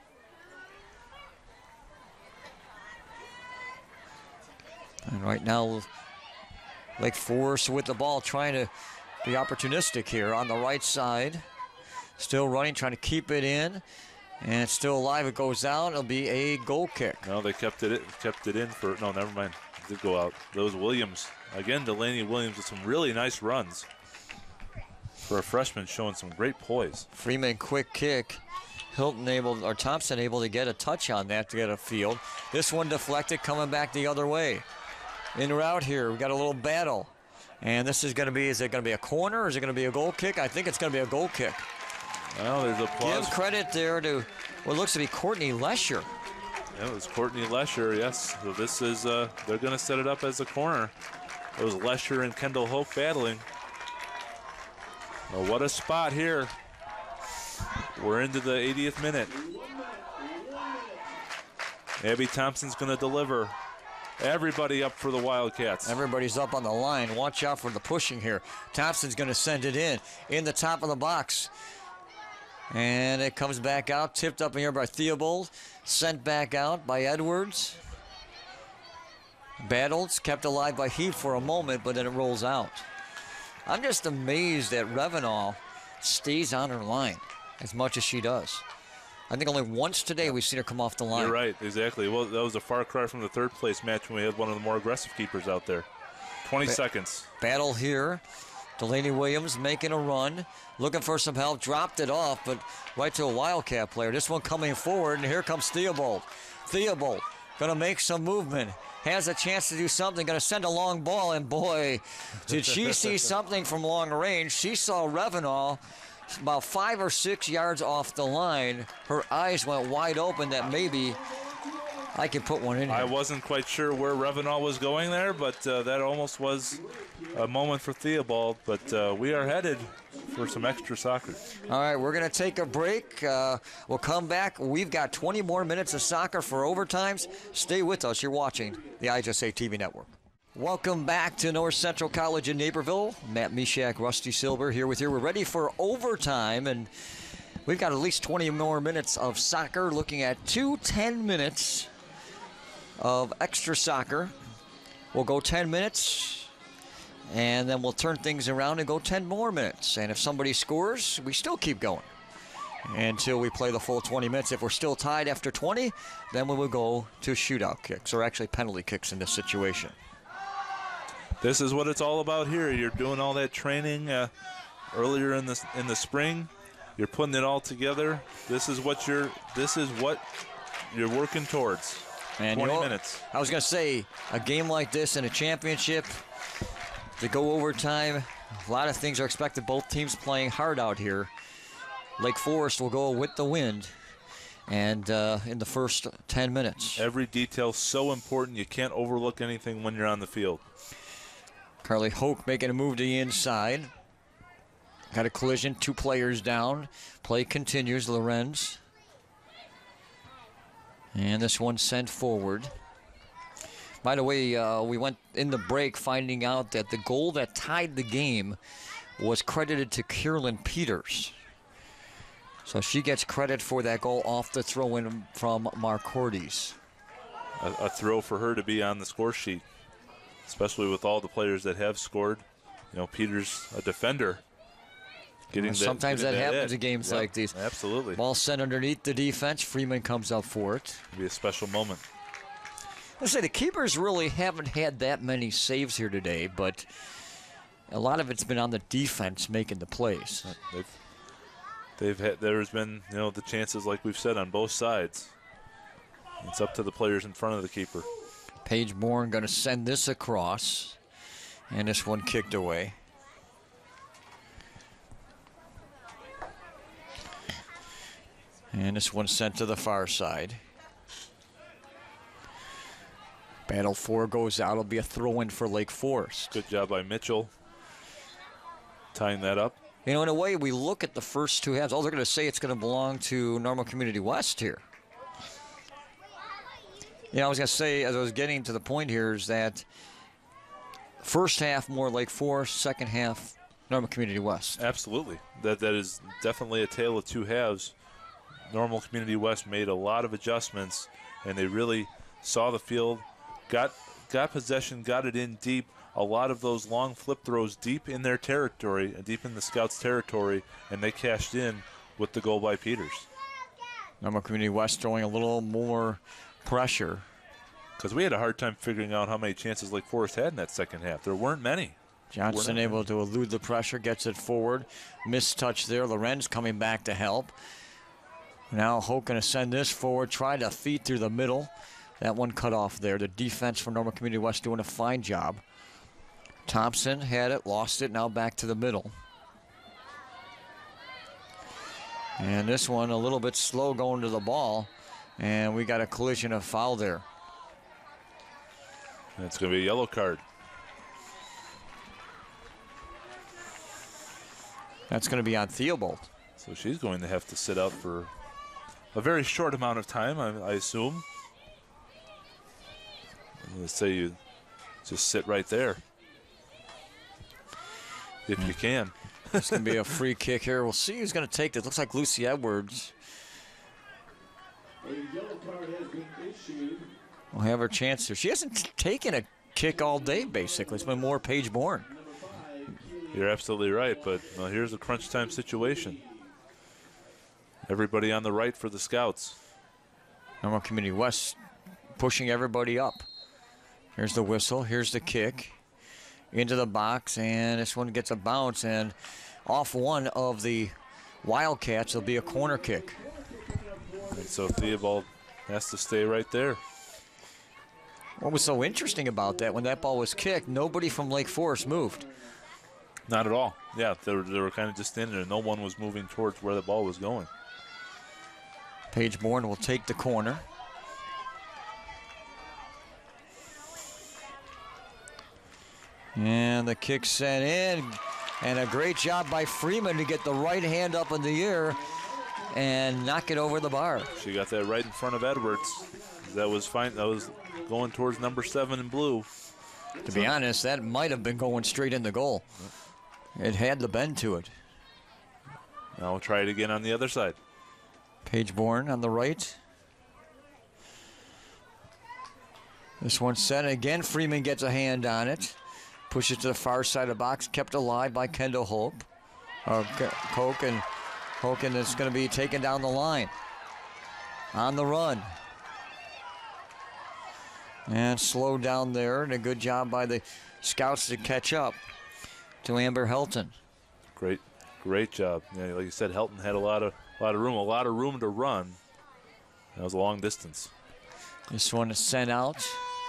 And right now, Lake Forest with the ball, trying to be opportunistic here on the right side. Still running, trying to keep it in. And it's still alive. It goes out. It'll be a goal kick. No, they kept it kept it in for, no, never mind. It did go out. Those Williams. Again, Delaney Williams with some really nice runs. For a freshman, showing some great poise. Freeman, quick kick. Hilton able, or Thompson able to get a touch on that to get a field. This one deflected, coming back the other way. In route here, we got a little battle. And this is going to be, is it going to be a corner or is it going to be a goal kick? I think it's going to be a goal kick. Well, there's a pause. Give credit there to what looks to be Courtney Lesher. Yeah, it was Courtney Lesher, yes. So this is, uh, they're going to set it up as a corner. It was Lesher and Kendall Hoke battling. Well, what a spot here. We're into the eightieth minute. Abby Thompson's going to deliver. Everybody up for the Wildcats. Everybody's up on the line. Watch out for the pushing here. Thompson's going to send it in. In the top of the box. And it comes back out. Tipped up in here by Theobald. Sent back out by Edwards. Battles. Kept alive by Heath for a moment, but then it rolls out. I'm just amazed that Revenall stays on her line as much as she does. I think only once today we've seen her come off the line. You're right, exactly. Well, that was a far cry from the third place match when we had one of the more aggressive keepers out there. twenty ba- seconds. Battle here. Delaney Williams making a run, looking for some help, dropped it off, but right to a Wildcat player. This one coming forward, and here comes Theobald. Theobald going to make some movement. Has a chance to do something, going to send a long ball, and boy, did she see something from long range. She saw Revenall about five or six yards off the line. Her eyes went wide open that maybe I could put one in here. I wasn't quite sure where Revenall was going there, but uh, that almost was a moment for Theobald. But uh, we are headed for some extra soccer. All right, we're going to take a break. Uh, we'll come back. We've got twenty more minutes of soccer for overtimes. Stay with us. You're watching the I H S A T V Network. Welcome back to North Central College in Naperville. Matt Mishak, Rusty Silver here with you. We're ready for overtime, and we've got at least twenty more minutes of soccer, looking at two ten minutes of extra soccer. We'll go ten minutes, and then we'll turn things around and go ten more minutes. And if somebody scores, we still keep going until we play the full twenty minutes. If we're still tied after twenty, then we will go to shootout kicks, or actually penalty kicks in this situation. This is what it's all about here. You're doing all that training uh, earlier in the in the spring. You're putting it all together. This is what you're. This is what you're working towards. And twenty you know, minutes. I was going to say, a game like this in a championship, to go overtime, a lot of things are expected. Both teams playing hard out here. Lake Forest will go with the wind, and uh, in the first ten minutes. Every detail so important. You can't overlook anything when you're on the field. Carly Hoke making a move to the inside. Got a collision, two players down. Play continues, Lorenz. And this one sent forward. By the way, uh, we went in the break finding out that the goal that tied the game was credited to Kierlyn Peters. So she gets credit for that goal off the throw-in from Mark Cordes. A, a throw for her to be on the score sheet, especially with all the players that have scored. You know, Peters, a defender. Getting well, that, sometimes getting that, that happens edge. in games Yep, like these. Absolutely. Ball sent underneath the defense. Freeman comes up for it. It'll be a special moment. I say the keepers really haven't had that many saves here today, but a lot of it's been on the defense making the plays. They've, they've had, there's been, you know, the chances, like we've said, on both sides. It's up to the players in front of the keeper. Paige Bourne going to send this across, and this one kicked away. And this one sent to the far side. Battle four goes out. It'll be a throw-in for Lake Forest. Good job by Mitchell tying that up. You know, in a way, we look at the first two halves. All they're going to say it's going to belong to Normal Community West here. You know, I was going to say, as I was getting to the point here, is that first half more Lake Forest, second half Normal Community West. Absolutely. That that is definitely a tale of two halves. Normal Community West made a lot of adjustments, and they really saw the field, got got possession, got it in deep. A lot of those long flip throws deep in their territory, deep in the Scouts' territory, and they cashed in with the goal by Peters. Normal Community West throwing a little more pressure. Because we had a hard time figuring out how many chances Lake Forest had in that second half. There weren't many. Johnson weren't able to elude the pressure, gets it forward. Missed touch there. Lorenz coming back to help. Now Hoke going to send this forward, try to feed through the middle. That one cut off there. The defense for Normal Community West doing a fine job. Thompson had it, lost it, now back to the middle. And this one a little bit slow going to the ball, and we got a collision of foul there. It's going to be a yellow card. That's going to be on Theobald. So she's going to have to sit out for a very short amount of time, I, I assume. Let's say you just sit right there. If you can. It's going to be a free kick here. We'll see who's going to take this. Looks like Lucy Edwards. A yellow card has been issued. We'll have her chance here. She hasn't taken a kick all day, basically. It's been more Paige Bourne. You're absolutely right, but well, here's a crunch time situation. Everybody on the right for the Scouts. Normal Community West pushing everybody up. Here's the whistle. Here's the kick. Into the box, and this one gets a bounce, and off one of the Wildcats, it'll be a corner kick. And so Theobald has to stay right there. What was so interesting about that, when that ball was kicked, nobody from Lake Forest moved. Not at all. Yeah, they were, they were kind of just standing there. No one was moving towards where the ball was going. Paige Bourne will take the corner. And the kick sent in, and a great job by Freeman to get the right hand up in the air and knock it over the bar. She got that right in front of Edwards. That was fine. That was going towards number seven in blue. To be honest, that might have been going straight in the goal. It had the bend to it. Now we'll try it again on the other side. Paige Bourne on the right. This one's sent again. Freeman gets a hand on it. Pushes to the far side of the box, kept alive by Kendall Hope. Uh, Koch and Hoken is going to be taken down the line. On the run. And slowed down there, and a good job by the Scouts to catch up to Amber Helton. Great, great job. Yeah, like you said, Helton had a lot of, a lot of room, a lot of room to run. That was a long distance. This one is sent out.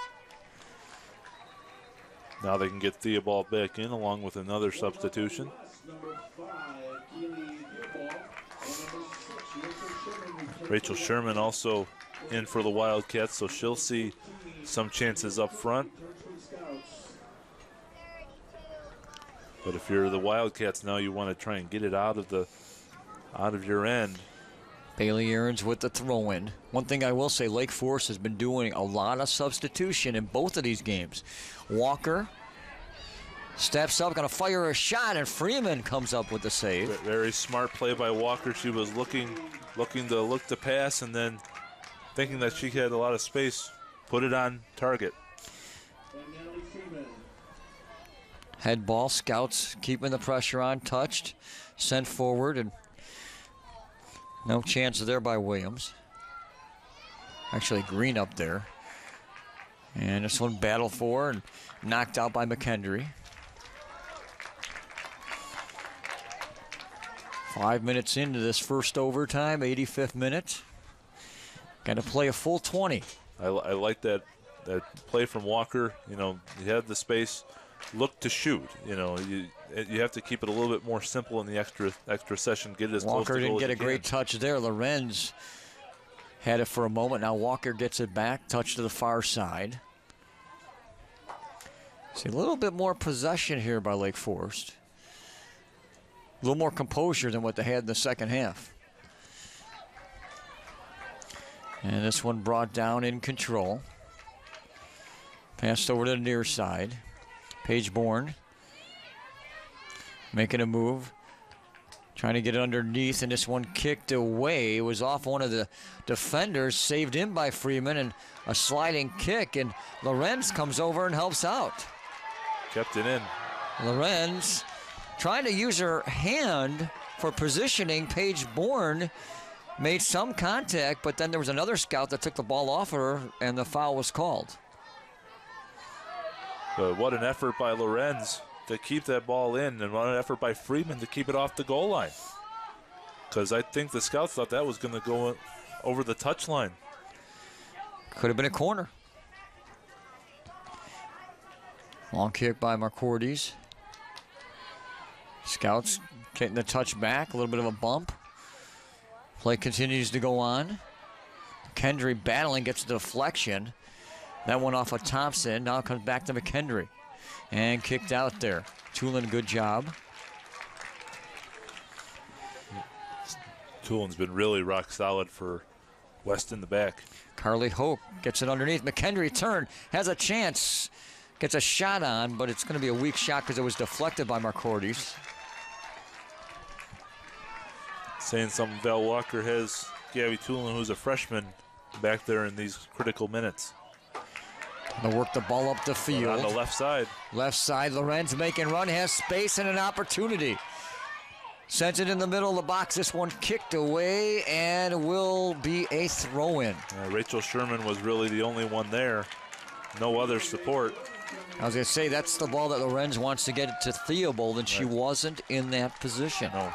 Now they can get Theobald back in along with another substitution. Rachel Sherman also in for the Wildcats, so she'll see some chances up front. But if you're the Wildcats now, you want to try and get it out of the out of your end. Bailey Aarons with the throw-in. One thing I will say, Lake Forest has been doing a lot of substitution in both of these games. Walker steps up, going to fire a shot, and Freeman comes up with the save. Very smart play by Walker. She was looking, looking to look to pass, and then thinking that she had a lot of space, put it on target. Head ball, Scouts keeping the pressure on, touched, sent forward, and no chance there by Williams. Actually, Green up there. And this one battled for and knocked out by McKendry. Five minutes into this first overtime, eighty-fifth minute. Got to play a full twenty. I, I like that that play from Walker. You know, you have the space, look to shoot. You know, you you have to keep it a little bit more simple in the extra extra session. Get it as Walker close to didn't goal get as a you great can. touch there. Lorenz had it for a moment. Now Walker gets it back. Touch to the far side. See a little bit more possession here by Lake Forest. A little more composure than what they had in the second half. And this one brought down in control. Passed over to the near side. Paige Bourne making a move. Trying to get it underneath, and this one kicked away. It was off one of the defenders, saved in by Freeman, and a sliding kick, and Lorenz comes over and helps out. Kept it in. Lorenz trying to use her hand for positioning. Paige Bourne made some contact, but then there was another scout that took the ball off her, and the foul was called. But what an effort by Lorenz to keep that ball in, and what an effort by Freeman to keep it off the goal line. Because I think the scouts thought that was going to go over the touchline. Could have been a corner. Long kick by Marcordes. Scouts getting the touch back, a little bit of a bump. Play continues to go on. Kendry battling, gets the deflection. That one off of Thompson. Now it comes back to McKendry. And kicked out there. Tulin, good job. Tulin's been really rock solid for West in the back. Carly Hoke gets it underneath. McKendry turn, has a chance. Gets a shot on, but it's going to be a weak shot because it was deflected by Marcordes. Saying something, Val Walker has Gabby Tulin, who's a freshman, back there in these critical minutes. They'll work the ball up the field. On the left side. Left side, Lorenz making run, has space and an opportunity. Sends it in the middle of the box. This one kicked away and will be a throw-in. Uh, Rachel Sherman was really the only one there. No other support. I was going to say, that's the ball that Lorenz wants to get it to Theobald, and she Right. wasn't in that position. No.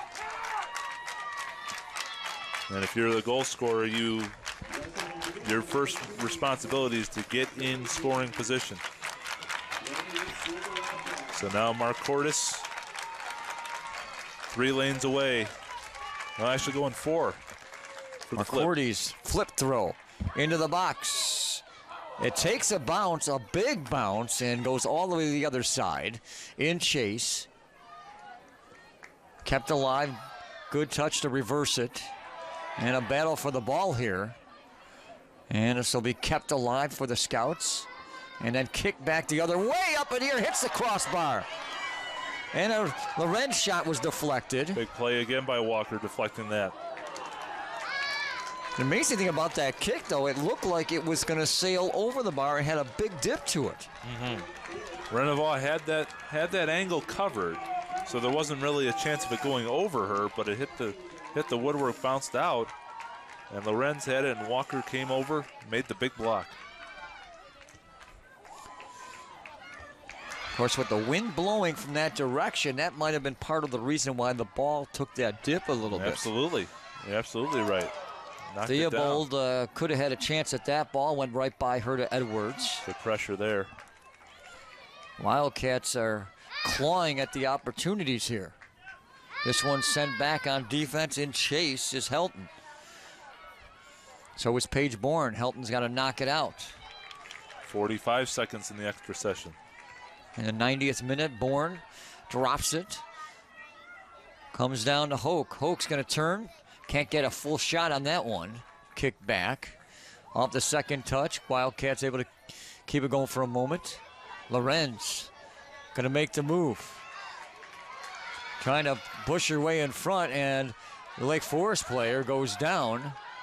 And if you're the goal scorer, you your first responsibility is to get in scoring position. So now Marcordes, three lanes away. Well, actually going four. For the flip. Marcordes flip throw into the box. It takes a bounce, a big bounce, and goes all the way to the other side in chase. Kept alive. Good touch to reverse it. And a battle for the ball here. And this will be kept alive for the Scouts. And then kicked back the other way up in here, hits the crossbar. And a Lorenz shot was deflected. Big play again by Walker, deflecting that. The amazing thing about that kick, though, it looked like it was going to sail over the bar and had a big dip to it. Mm-hmm. Renevaugh had that had that angle covered, so there wasn't really a chance of it going over her, but it hit the hit the woodwork, bounced out, and Lorenz had it, and Walker came over, made the big block. Of course, with the wind blowing from that direction, that might have been part of the reason why the ball took that dip a little bit. Absolutely. You're absolutely right. Knocked it down. Theobald uh, could have had a chance at that ball, went right by her to Edwards. Good pressure there. Wildcats are clawing at the opportunities here. This one sent back on defense in chase is Helton. So is Paige Bourne. Helton's got to knock it out. forty-five seconds in the extra session. In the ninetieth minute, Bourne drops it. Comes down to Hoke. Hoke's going to turn. Can't get a full shot on that one. Kick back. Off the second touch. Wildcats able to keep it going for a moment. Lorenz going to make the move. Trying to push her way in front, and the Lake Forest player goes down.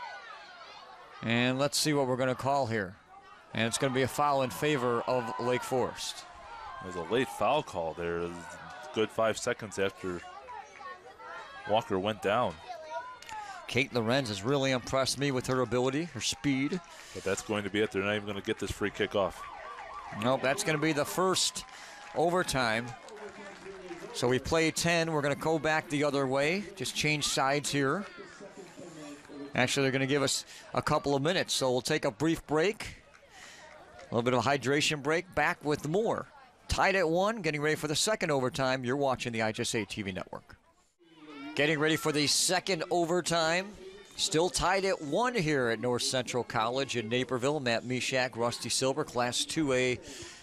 And let's see what we're going to call here. And it's going to be a foul in favor of Lake Forest. There's a late foul call there. Good five seconds after Walker went down. Kate Lorenz has really impressed me with her ability, her speed. But that's going to be it. They're not even going to get this free kick off. Nope, that's going to be the first overtime. So we play ten. We're going to go back the other way. Just change sides here. Actually, they're going to give us a couple of minutes. So we'll take a brief break. A little bit of a hydration break. Back with more. Tied at one, getting ready for the second overtime. You're watching the I H S A T V network. Getting ready for the second overtime. Still tied at one here at North Central College in Naperville. Matt Mishak, Rusty Silver, Class two A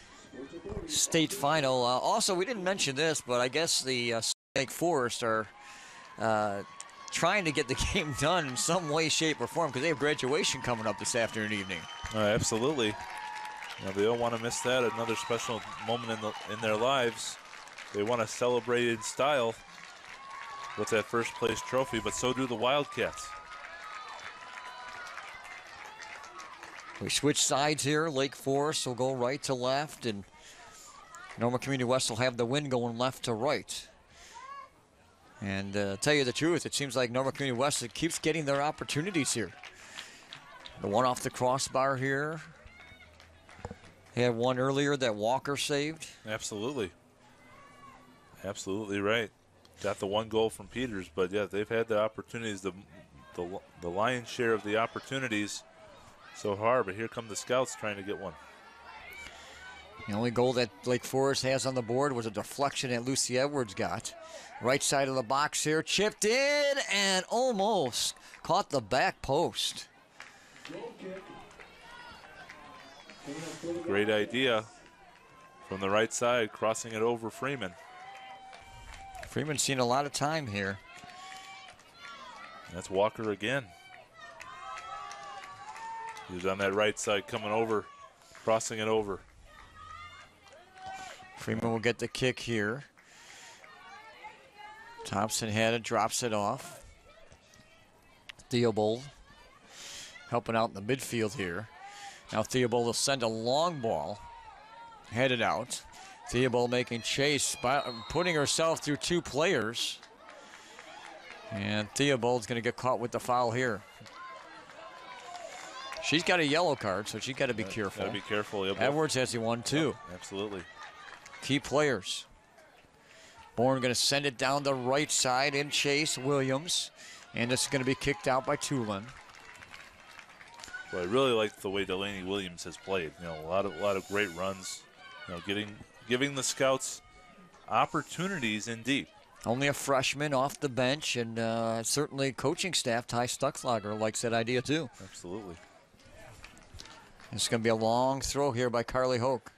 state final. Uh, also, we didn't mention this, but I guess the uh, Lake Forest are uh, trying to get the game done in some way, shape, or form because they have graduation coming up this afternoon and evening. Uh, absolutely. Now, they don't want to miss that. Another special moment in, the, in their lives. they want to celebrate in style with that first place trophy, but so do the Wildcats. We switch sides here. Lake Forest will go right to left, and Normal Community West will have the wind going left to right. And uh, tell you the truth, it seems like Normal Community West keeps getting their opportunities here. The one off the crossbar here. They had one earlier that Walker saved. Absolutely. Absolutely right. Got the one goal from Peters, but yeah, they've had the opportunities, the, the, the lion's share of the opportunities so far, but here come the Scouts trying to get one. The only goal that Lake Forest has on the board was a deflection that Lucy Edwards got. Right side of the box here, chipped in and almost caught the back post. Great idea from the right side, crossing it over Freeman. Freeman's seen a lot of time here. That's Walker again. He's on that right side coming over, crossing it over. Freeman will get the kick here. Thompson had it, drops it off. Theobald helping out in the midfield here. Now Theobald will send a long ball, headed out. Theobald making chase, by putting herself through two players. And Theobald's going to get caught with the foul here. She's got a yellow card, so she's got to be careful. Got to be careful. Yep. Edwards has the one, too. Yep, absolutely. Key players. Bourne going to send it down the right side in chase. Williams. And this is going to be kicked out by Tulin. Well, I really like the way Delaney Williams has played. You know, a lot of a lot of great runs. You know, getting giving the Scouts opportunities in deep. Only a freshman off the bench, and uh, certainly coaching staff Ty Stuckslager likes that idea too. Absolutely. It's going to be a long throw here by Carly Hoke.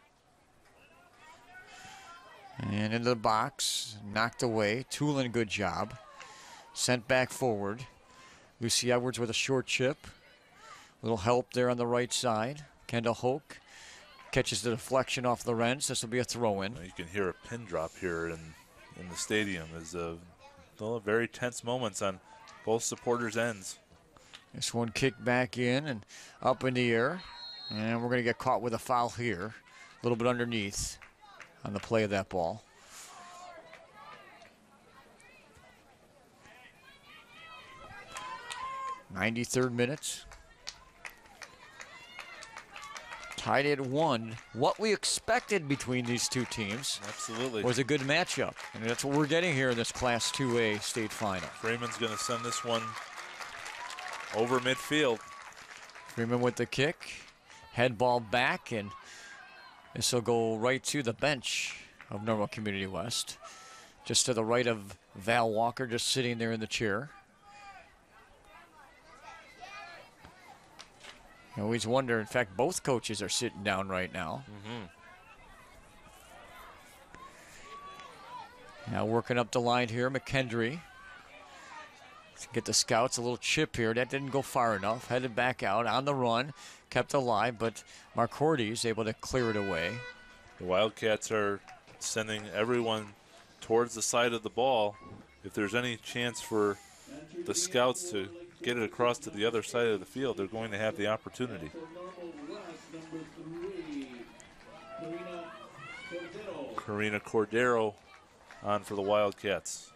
And into the box, knocked away. Tulin, good job. Sent back forward. Lucy Edwards with a short chip. Little help there on the right side. Kendall Hoke catches the deflection off the Wrens. This will be a throw-in. You can hear a pin drop here in, in the stadium. There's a, a very tense moments on both supporters' ends. This one kicked back in and up in the air. And we're going to get caught with a foul here. A little bit underneath on the play of that ball. ninety-third minute. Tied at one. What we expected between these two teams Absolutely. was a good matchup. And that's what we're getting here in this Class two A state final. Freeman's going to send this one over midfield. Freeman with the kick. Head ball back, and this will go right to the bench of Normal Community West. Just to the right of Val Walker, just sitting there in the chair. I always wonder, in fact, both coaches are sitting down right now. Mm-hmm. Now working up the line here, McKendry. Let's get the Scouts a little chip here. That didn't go far enough. Headed back out on the run. Kept alive, but Marcordi's able to clear it away. The Wildcats are sending everyone towards the side of the ball. If there's any chance for the Scouts to get it across to the other side of the field, they're going to have the opportunity. Karina Cordero on for the Wildcats.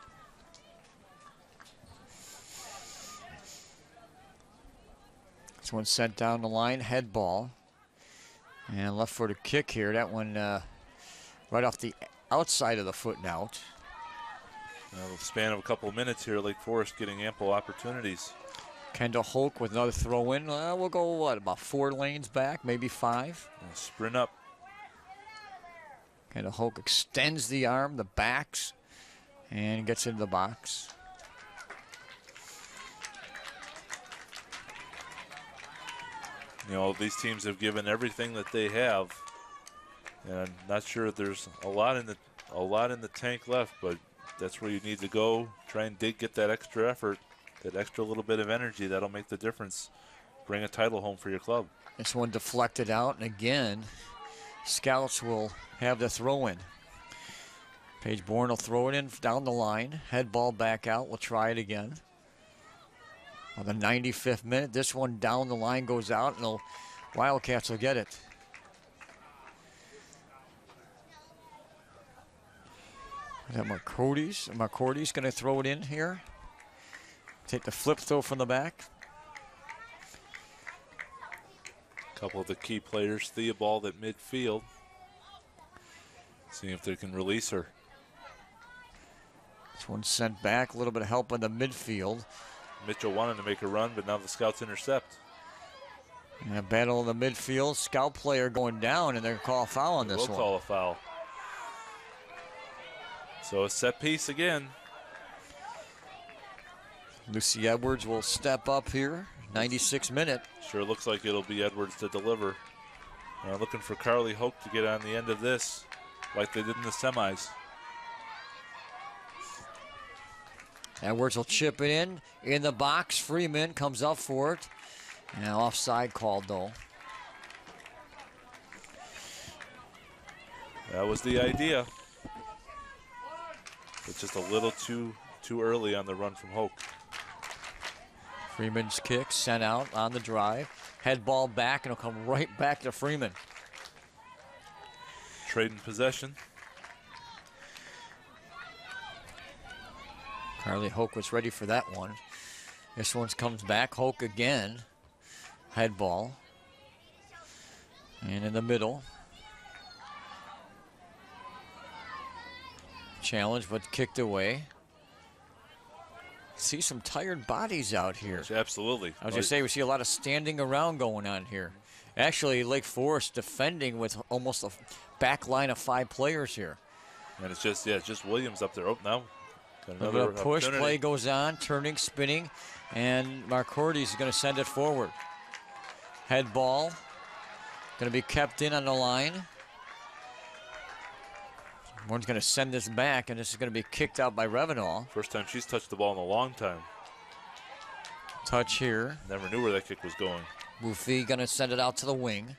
This one sent down the line, head ball. And left footed kick here. That one uh, right off the outside of the foot and out. Now, the span of a couple of minutes here, Lake Forest getting ample opportunities. Kendall Hoke with another throw in. Uh, we'll go, what, about four lanes back, maybe five? And sprint up. Kendall Hoke extends the arm, the backs, and gets into the box. You know, these teams have given everything that they have, and I'm not sure if there's a lot in the a lot in the tank left, but that's where you need to go. Try and dig, get that extra effort, that extra little bit of energy. That'll make the difference. Bring a title home for your club. This one deflected out, and again, Scouts will have the throw in. Paige Bourne will throw it in down the line. Head ball back out. We'll try it again. On the ninety-fifth minute, this one down the line goes out, and the Wildcats will get it. That McCody's. McCody's going to throw it in here. Take the flip throw from the back. A couple of the key players, Theobald at midfield. Seeing if they can release her. This one sent back. A little bit of help in the midfield. Mitchell wanted to make a run, but now the Scouts intercept. And a battle in the midfield. Scout player going down, and they're going to call a foul on this We'll one. call a foul. So a set piece again. Lucy Edwards will step up here. ninety-sixth minute. Sure looks like it'll be Edwards to deliver. Uh, looking for Carly Hoke to get on the end of this like they did in the semis. Edwards will chip it in. In the box, Freeman comes up for it. Now offside called though. That was the idea. But just a little too too early on the run from Hoke. Freeman's kick sent out on the drive. Head ball back, and it'll come right back to Freeman. Trading possession. Carly Hoke was ready for that one. This one comes back. Hoke again. Head ball. And in the middle. Challenge, but kicked away. See some tired bodies out here. Absolutely. I was going to say, we see a lot of standing around going on here. Actually, Lake Forest defending with almost a back line of five players here. And it's just, yeah, it's just Williams up there. Oh, now got A another little push opportunity. play goes on, turning, spinning, and Marcordes is going to send it forward. Head ball, going to be kept in on the line. One's going to send this back, and this is going to be kicked out by Revenall. First time she's touched the ball in a long time. Touch here. Never knew where that kick was going. Mufi going to send it out to the wing.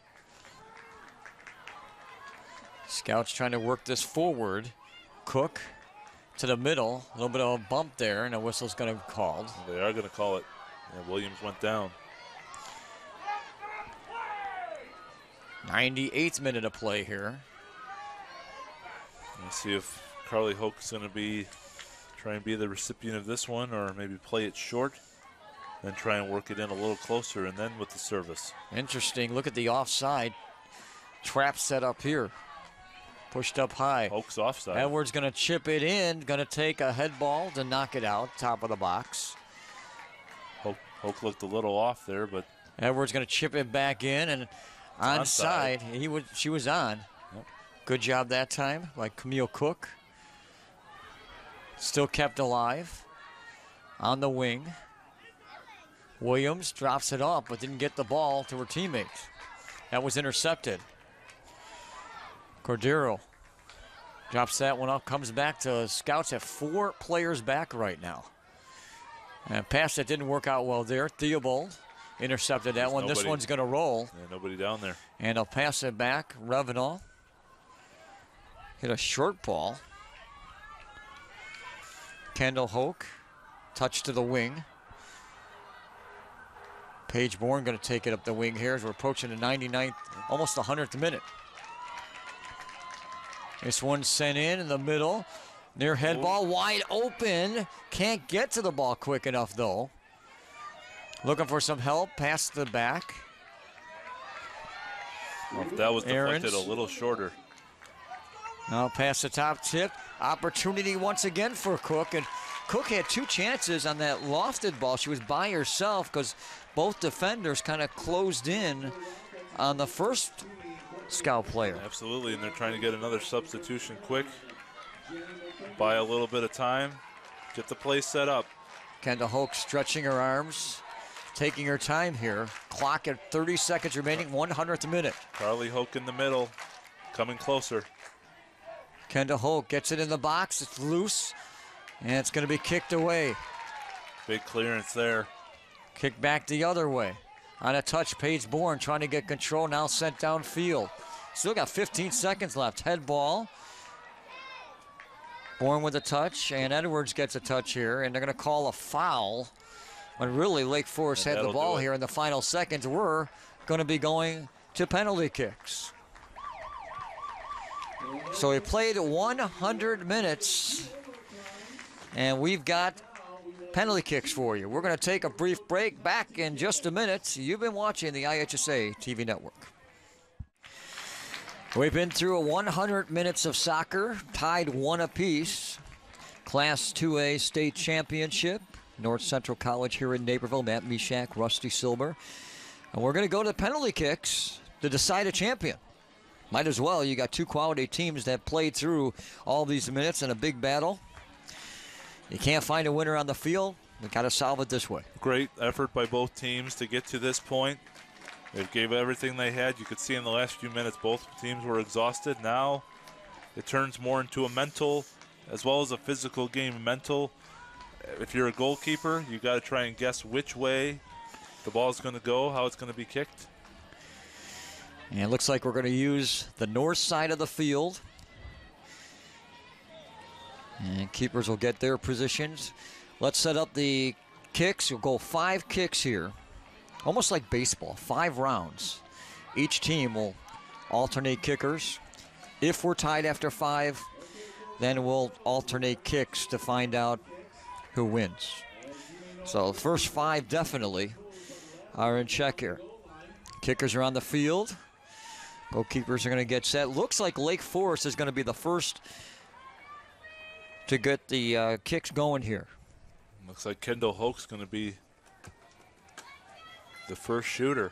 Scouts trying to work this forward. Cook to the middle. A little bit of a bump there, and a whistle's going to be called. They are going to call it. Yeah, Williams went down. ninety-eighth minute of play here. Let's see if Carly Hoke's going to be try and be the recipient of this one, or maybe play it short, then try and work it in a little closer, and then with the service. Interesting. Look at the offside trap set up here. Pushed up high. Hoke's offside. Edwards going to chip it in. Going to take a head ball to knock it out. Top of the box. Hoke, Hoke looked a little off there, but Edwards going to chip it back in, and onside. He would. She was on. Yep. Good job that time by Camille Cook. Still kept alive on the wing. Williams drops it off, but didn't get the ball to her teammates. That was intercepted. Cordero drops that one off, comes back to Scouts at four players back right now. And pass that didn't work out well there. Theobald intercepted that There's one. nobody. This one's going to roll. yeah, nobody down there. And I'll pass it back. Revenall hit a short ball. Kendall Hoke, touch to the wing. Paige Bourne going to take it up the wing here as we're approaching the ninety-ninth, almost the hundredth minute. This one sent in in the middle. Near head ball, wide open. Can't get to the ball quick enough though. Looking for some help, past the back. Well, if that was deflected Aarons. a little shorter. Now pass the top tip. Opportunity once again for Cook. And Cook had two chances on that lofted ball. She was by herself because both defenders kind of closed in on the first Scout player. Absolutely, and they're trying to get another substitution quick. Buy a little bit of time. Get the play set up. Kendall Hoke stretching her arms, taking her time here. Clock at thirty seconds remaining, one hundredth minute. Carly Hoke in the middle, coming closer. Kendall Hoke gets it in the box. It's loose, and it's going to be kicked away. Big clearance there. Kick back the other way. On a touch, Paige Bourne trying to get control, now sent downfield. Still got fifteen seconds left. Head ball. Bourne with a touch, and Edwards gets a touch here, and they're going to call a foul when really Lake Forest And had the that'll ball do it. here in the final seconds. We're going to be going to penalty kicks. So we played one hundred minutes, and we've got penalty kicks for you. We're going to take a brief break. Back in just a minute. You've been watching the I H S A T V network. We've been through a one hundred minutes of soccer, tied one apiece. Class two A state championship. North Central College here in Naperville. Matt Mishak, Rusty Silber. And we're going to go to the penalty kicks to decide a champion. Might as well. You got two quality teams that played through all these minutes in a big battle. You can't find a winner on the field. We got to solve it this way. Great effort by both teams to get to this point. They gave everything they had. You could see in the last few minutes both teams were exhausted. Now it turns more into a mental as well as a physical game. Mental, if you're a goalkeeper, you got to try and guess which way the ball is going to go, how it's going to be kicked. And it looks like we're going to use the north side of the field. And keepers will get their positions. Let's set up the kicks. We'll go five kicks here. Almost like baseball, five rounds. Each team will alternate kickers. If we're tied after five, then we'll alternate kicks to find out who wins. So the first five definitely are in check here. Kickers are on the field. Goalkeepers are going to get set. Looks like Lake Forest is going to be the first to get the uh, kicks going here. Looks like Kendall Hoke's going to be the first shooter.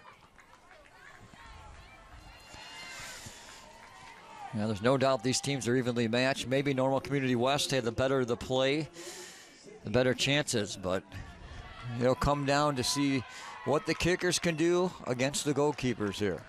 Yeah, there's no doubt these teams are evenly matched. Maybe Normal Community West had the better the play, the better chances, but it'll come down to see what the kickers can do against the goalkeepers here.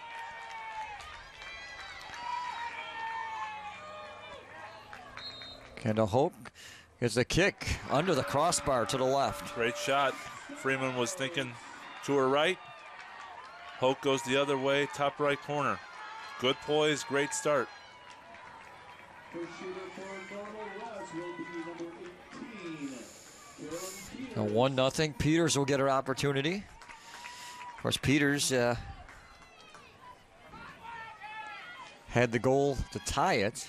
Kendall Hoke gets the kick under the crossbar to the left. Great shot. Freeman was thinking to her right. Hoke goes the other way, top right corner. Good poise, great start. First shooter for Normal West will be number eighteen, Carolyn Peters. A one nothing. Peters will get her opportunity. Of course, Peters uh, had the goal to tie it.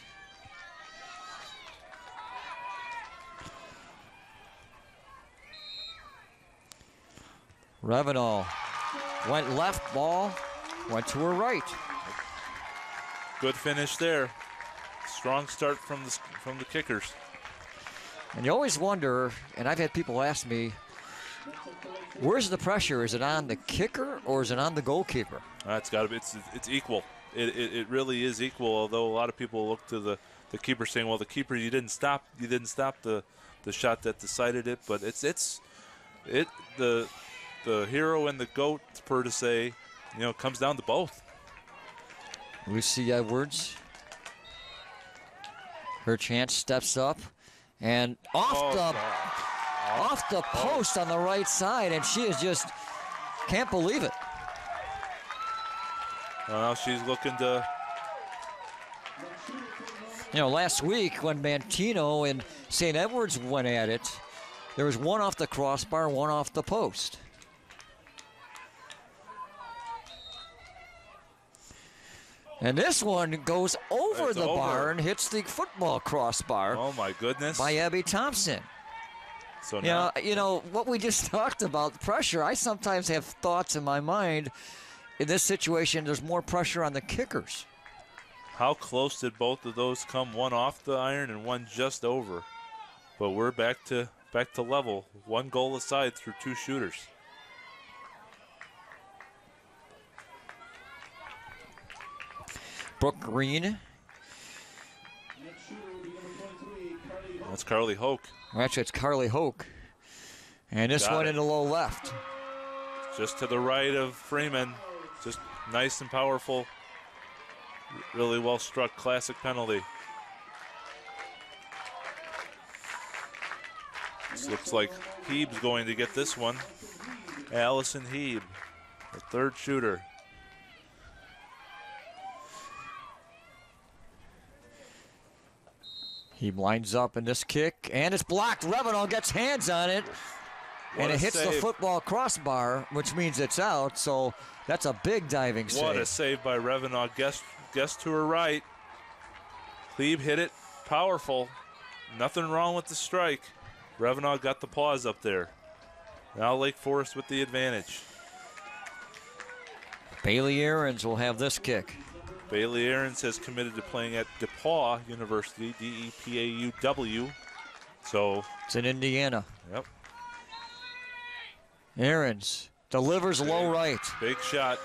Revenal went left, ball went to her right. Good finish there. Strong start from the from the kickers. And you always wonder, and I've had people ask me, where's the pressure? Is it on the kicker or is it on the goalkeeper? That's got to be. It's it's equal. It, it it really is equal. Although a lot of people look to the the keeper saying, well, the keeper, you didn't stop you didn't stop the the shot that decided it. But it's it's it the the hero and the goat, per to say, you know, comes down to both. Lucy Edwards. Her chance steps up and off Oh, the God. off the post on the right side, and she is just can't believe it. Well, now she's looking to. You know, last week when Mantino and Saint Edwards went at it, there was one off the crossbar, one off the post. And this one goes over It's the over. bar and hits the football crossbar Oh my goodness! by Abby Thompson. So You now, know, you know, what we just talked about, pressure, I sometimes have thoughts in my mind, in this situation, there's more pressure on the kickers. how close did both of those come? One off the iron and one just over. But we're back to back to level. One goal aside through two shooters. Brooke Green, Next shooter will be number twenty-three, Carly Hope. That's Carly Hoke. well, actually it's Carly Hoke. And this Got one it. into low left. Just to the right of Freeman. Just nice and powerful. Really well struck. Classic penalty. This looks like Heeb's going to get this one. Allison Heeb, the third shooter. He lines up in this kick, and it's blocked. Revenant gets hands on it, What and a it hits save. the football crossbar, which means it's out. So that's a big diving save. What a save by Revenant. Guess, guess to her right. Cleve hit it powerful. Nothing wrong with the strike. Revenant got the pause up there. Now Lake Forest with the advantage. Bailey Aarons will have this kick. Bailey Aarons has committed to playing at DePaul University, D E P A U W. So, It's in Indiana. yep, Aarons delivers low right. big shot.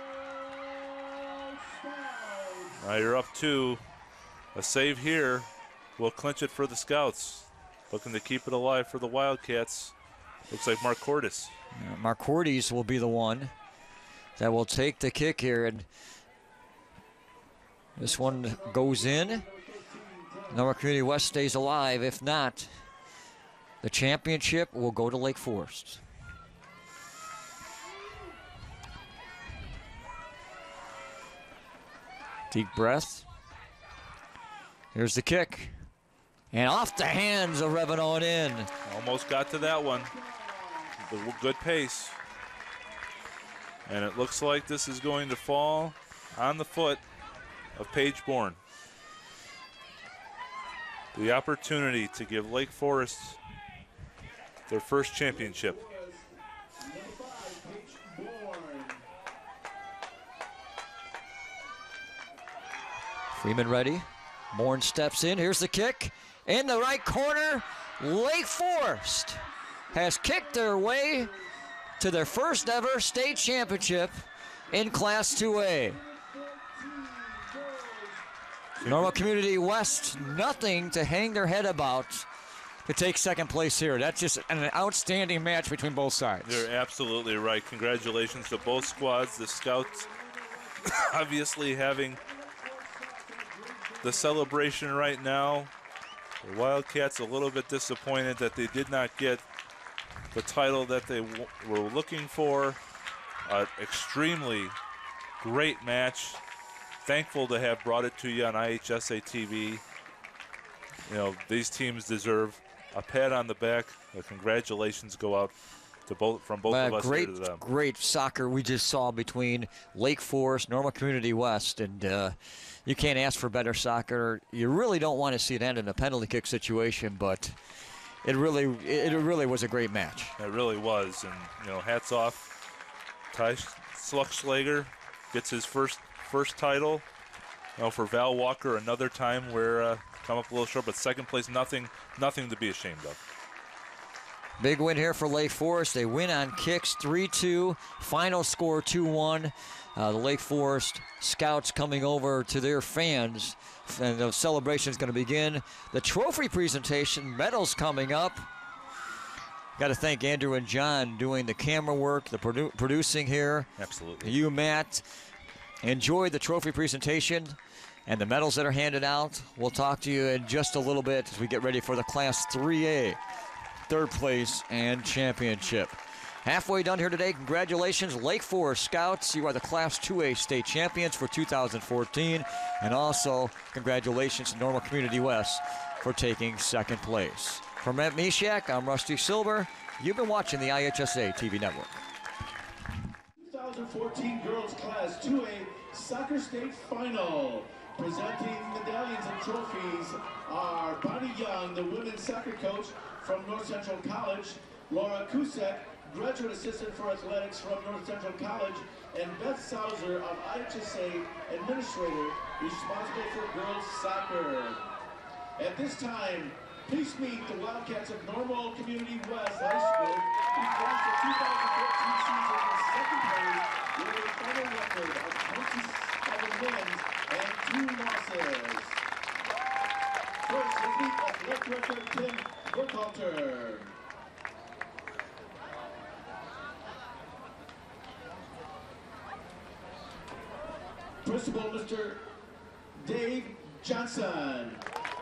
Now you're up two. A save here will clinch it for the Scouts. Looking to keep it alive for the Wildcats. Looks like Mark Cordes. Uh, Marcordes will be the one that will take the kick here. And this one goes in. Normal Community West stays alive. If not, the championship will go to Lake Forest. Deep breath. Here's the kick. And off the hands of Revenant in. Almost got to that one. The good pace. And it looks like this is going to fall on the foot of Paige Bourne. The opportunity to give Lake Forest their first championship. Freeman ready. Bourne steps in. Here's the kick. In the right corner, Lake Forest has kicked their way to their first ever state championship in Class two A. Normal Community West, nothing to hang their head about to take second place here. That's just an outstanding match between both sides. You're absolutely right. Congratulations to both squads. The Scouts obviously having the celebration right now. The Wildcats a little bit disappointed that they did not get the title that they w were looking for. An extremely great match. Thankful to have brought it to you on I H S A T V. You know, these teams deserve a pat on the back. Uh, congratulations go out to both from both Uh, of us great, here to them. great soccer we just saw between Lake Forest, Normal Community West, and uh, you can't ask for better soccer. You really don't want to see it end in a penalty kick situation, but it really, it really was a great match. It really was, and you know, hats off. Ty Schluckschlager gets his first first title. You know, for Val Walker, another time where uh, come up a little short, but second place, nothing, nothing to be ashamed of. Big win here for Lake Forest. They win on kicks three two. Final score two one. Uh, the Lake Forest Scouts coming over to their fans. And the celebration is going to begin. The trophy presentation, medals coming up. Got to thank Andrew and John doing the camera work, the produ producing here. Absolutely. You, Matt, enjoy the trophy presentation and the medals that are handed out. We'll talk to you in just a little bit as we get ready for the Class three A. Third place and championship. Halfway done here today. Congratulations, Lake Forest Scouts. You are the Class two A state champions for two thousand fourteen. And also, congratulations to Normal Community West for taking second place. From Matt Mishak, I'm Rusty Silver. You've been watching the I H S A T V network. two thousand fourteen Girls Class two A Soccer State Final. Presenting medallions and trophies are Bonnie Young, the women's soccer coach from North Central College, Laura Kusek, graduate assistant for athletics from North Central College, and Beth Sauser of I H S A administrator responsible for girls soccer. At this time, please meet the Wildcats of Normal Community West High School, who finished the two thousand fourteen season in second place with a final record of twenty-seven wins and two losses. First, let's meet athletic director Tim Burkhalter. Principal, Mister Dave Johnson.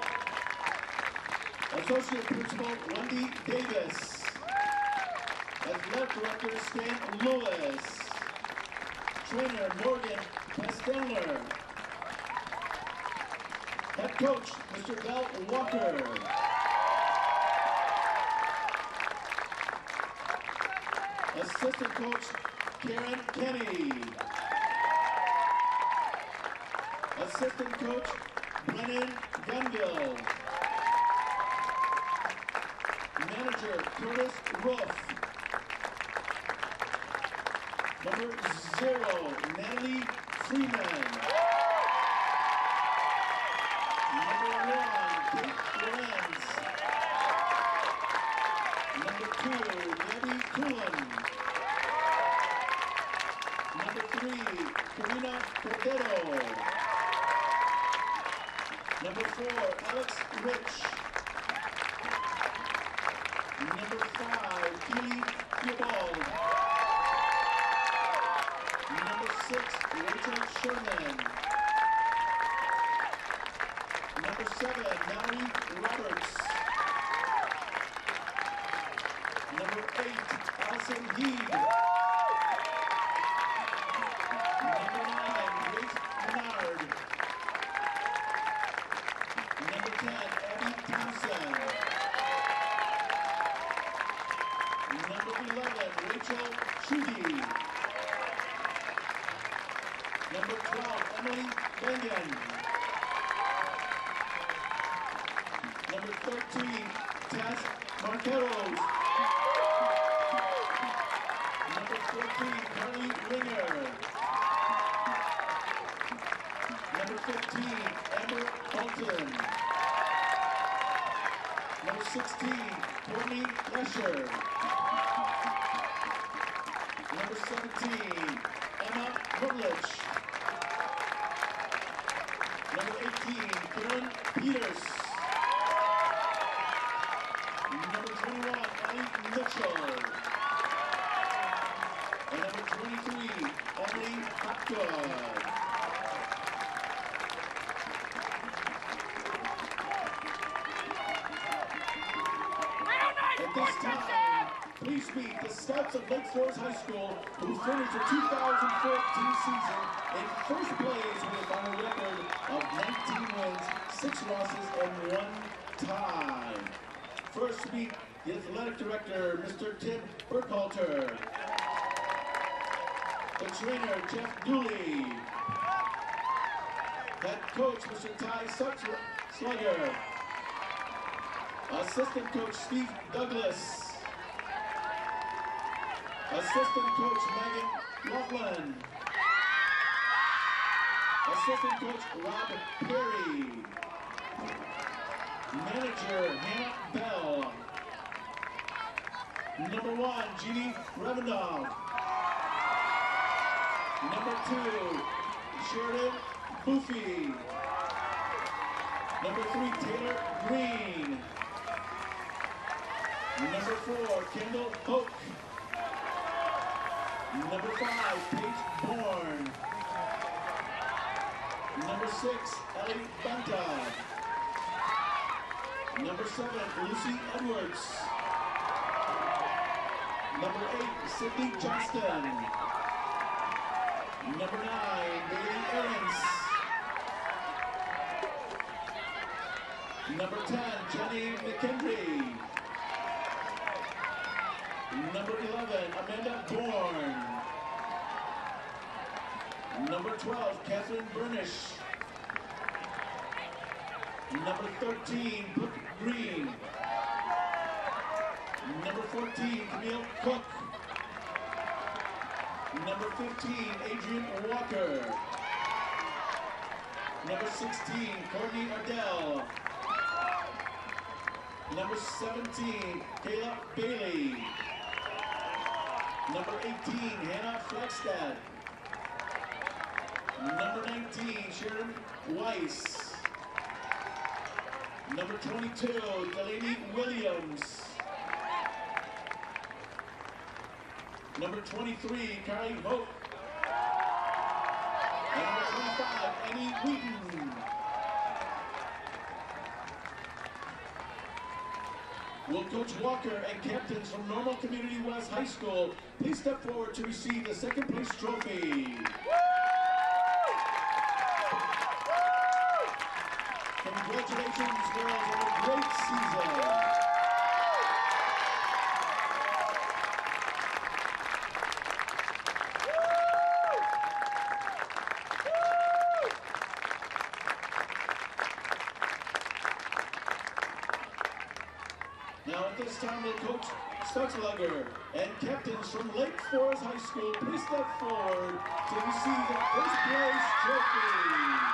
Associate Principal, Wendy Davis. Athletic Director, Stan Lewis. Trainer, Morgan Casteller. Head coach, Mister Del Walker. Assistant coach, Karen Kenny. Assistant coach, Brennan Gungill. Manager, Curtis Roof. Number zero, Natalie Freeman. Number one, Kate Lorenz. Number two, Debbie Cullen. Number three, Karina Cordero. Number four, Alex Rich. Number five, Keely Theobald. Number six, Rachel Sherman. Number seven, Mallory Roberts. Number eight, Allison Heed. Number nine, Grace Menard. Number ten, Abby Thompson. Number eleven, Rachel Schutte. Number twelve, Emily Bengen. Number thirteen, Tess Marqueros. Number fourteen, Carly Ringer. Number fifteen, Amber Bolton. Number sixteen, Courtney Lesher. Number seventeen, Emma Kurlich. Number eighteen, Karen Peters. Number twenty-one, Ellie Mitchell. And number twenty-three, Emily Hopgood. At this time, please meet the Scouts of Lake Forest High School, who finished the two thousand fourteen season in first place with a final record of nineteen wins, six losses, and one tie. First meet the athletic director, Mister Tim Burkhalter. The trainer, Jeff Dooley. Head coach, Mister Ty Slugger. Assistant coach, Steve Douglas. Assistant coach, Megan Laughlin. Assistant coach, Rob Perry. Manager, Hannah Bell. Number one, Jeannie Revendoff. Number two, Sheridan Boofy. Number three, Taylor Green. Number four, Kendall Hoke. Number five, Paige Bourne. Number six, Ellie Banta. Number seven, Lucy Edwards. Number eight, Sydney Johnston. Number nine, Bailey Aarons. Number ten, Jenny McKendry. Number eleven, Amanda Bourne. Number twelve, Catherine Burnish. Number thirteen, Brooke Green. Number fourteen, Camille Cook. Number fifteen, Adrian Walker. Number sixteen, Courtney Ardell. Number seventeen, Kayla Bailey. Number eighteen, Hannah Flagstad. Number nineteen, Sharon Weiss. Number twenty-two, Delaney Williams. Number twenty-three, Carly Hope. And number twenty-five, Annie Wheaton. Will Coach Walker and captains from Normal Community West High School please step forward to receive the second place trophy. Congratulations, girls, on a great season. Now at this time, will Coach Stutzlager and captains from Lake Forest High School please step forward to receive the first place trophy.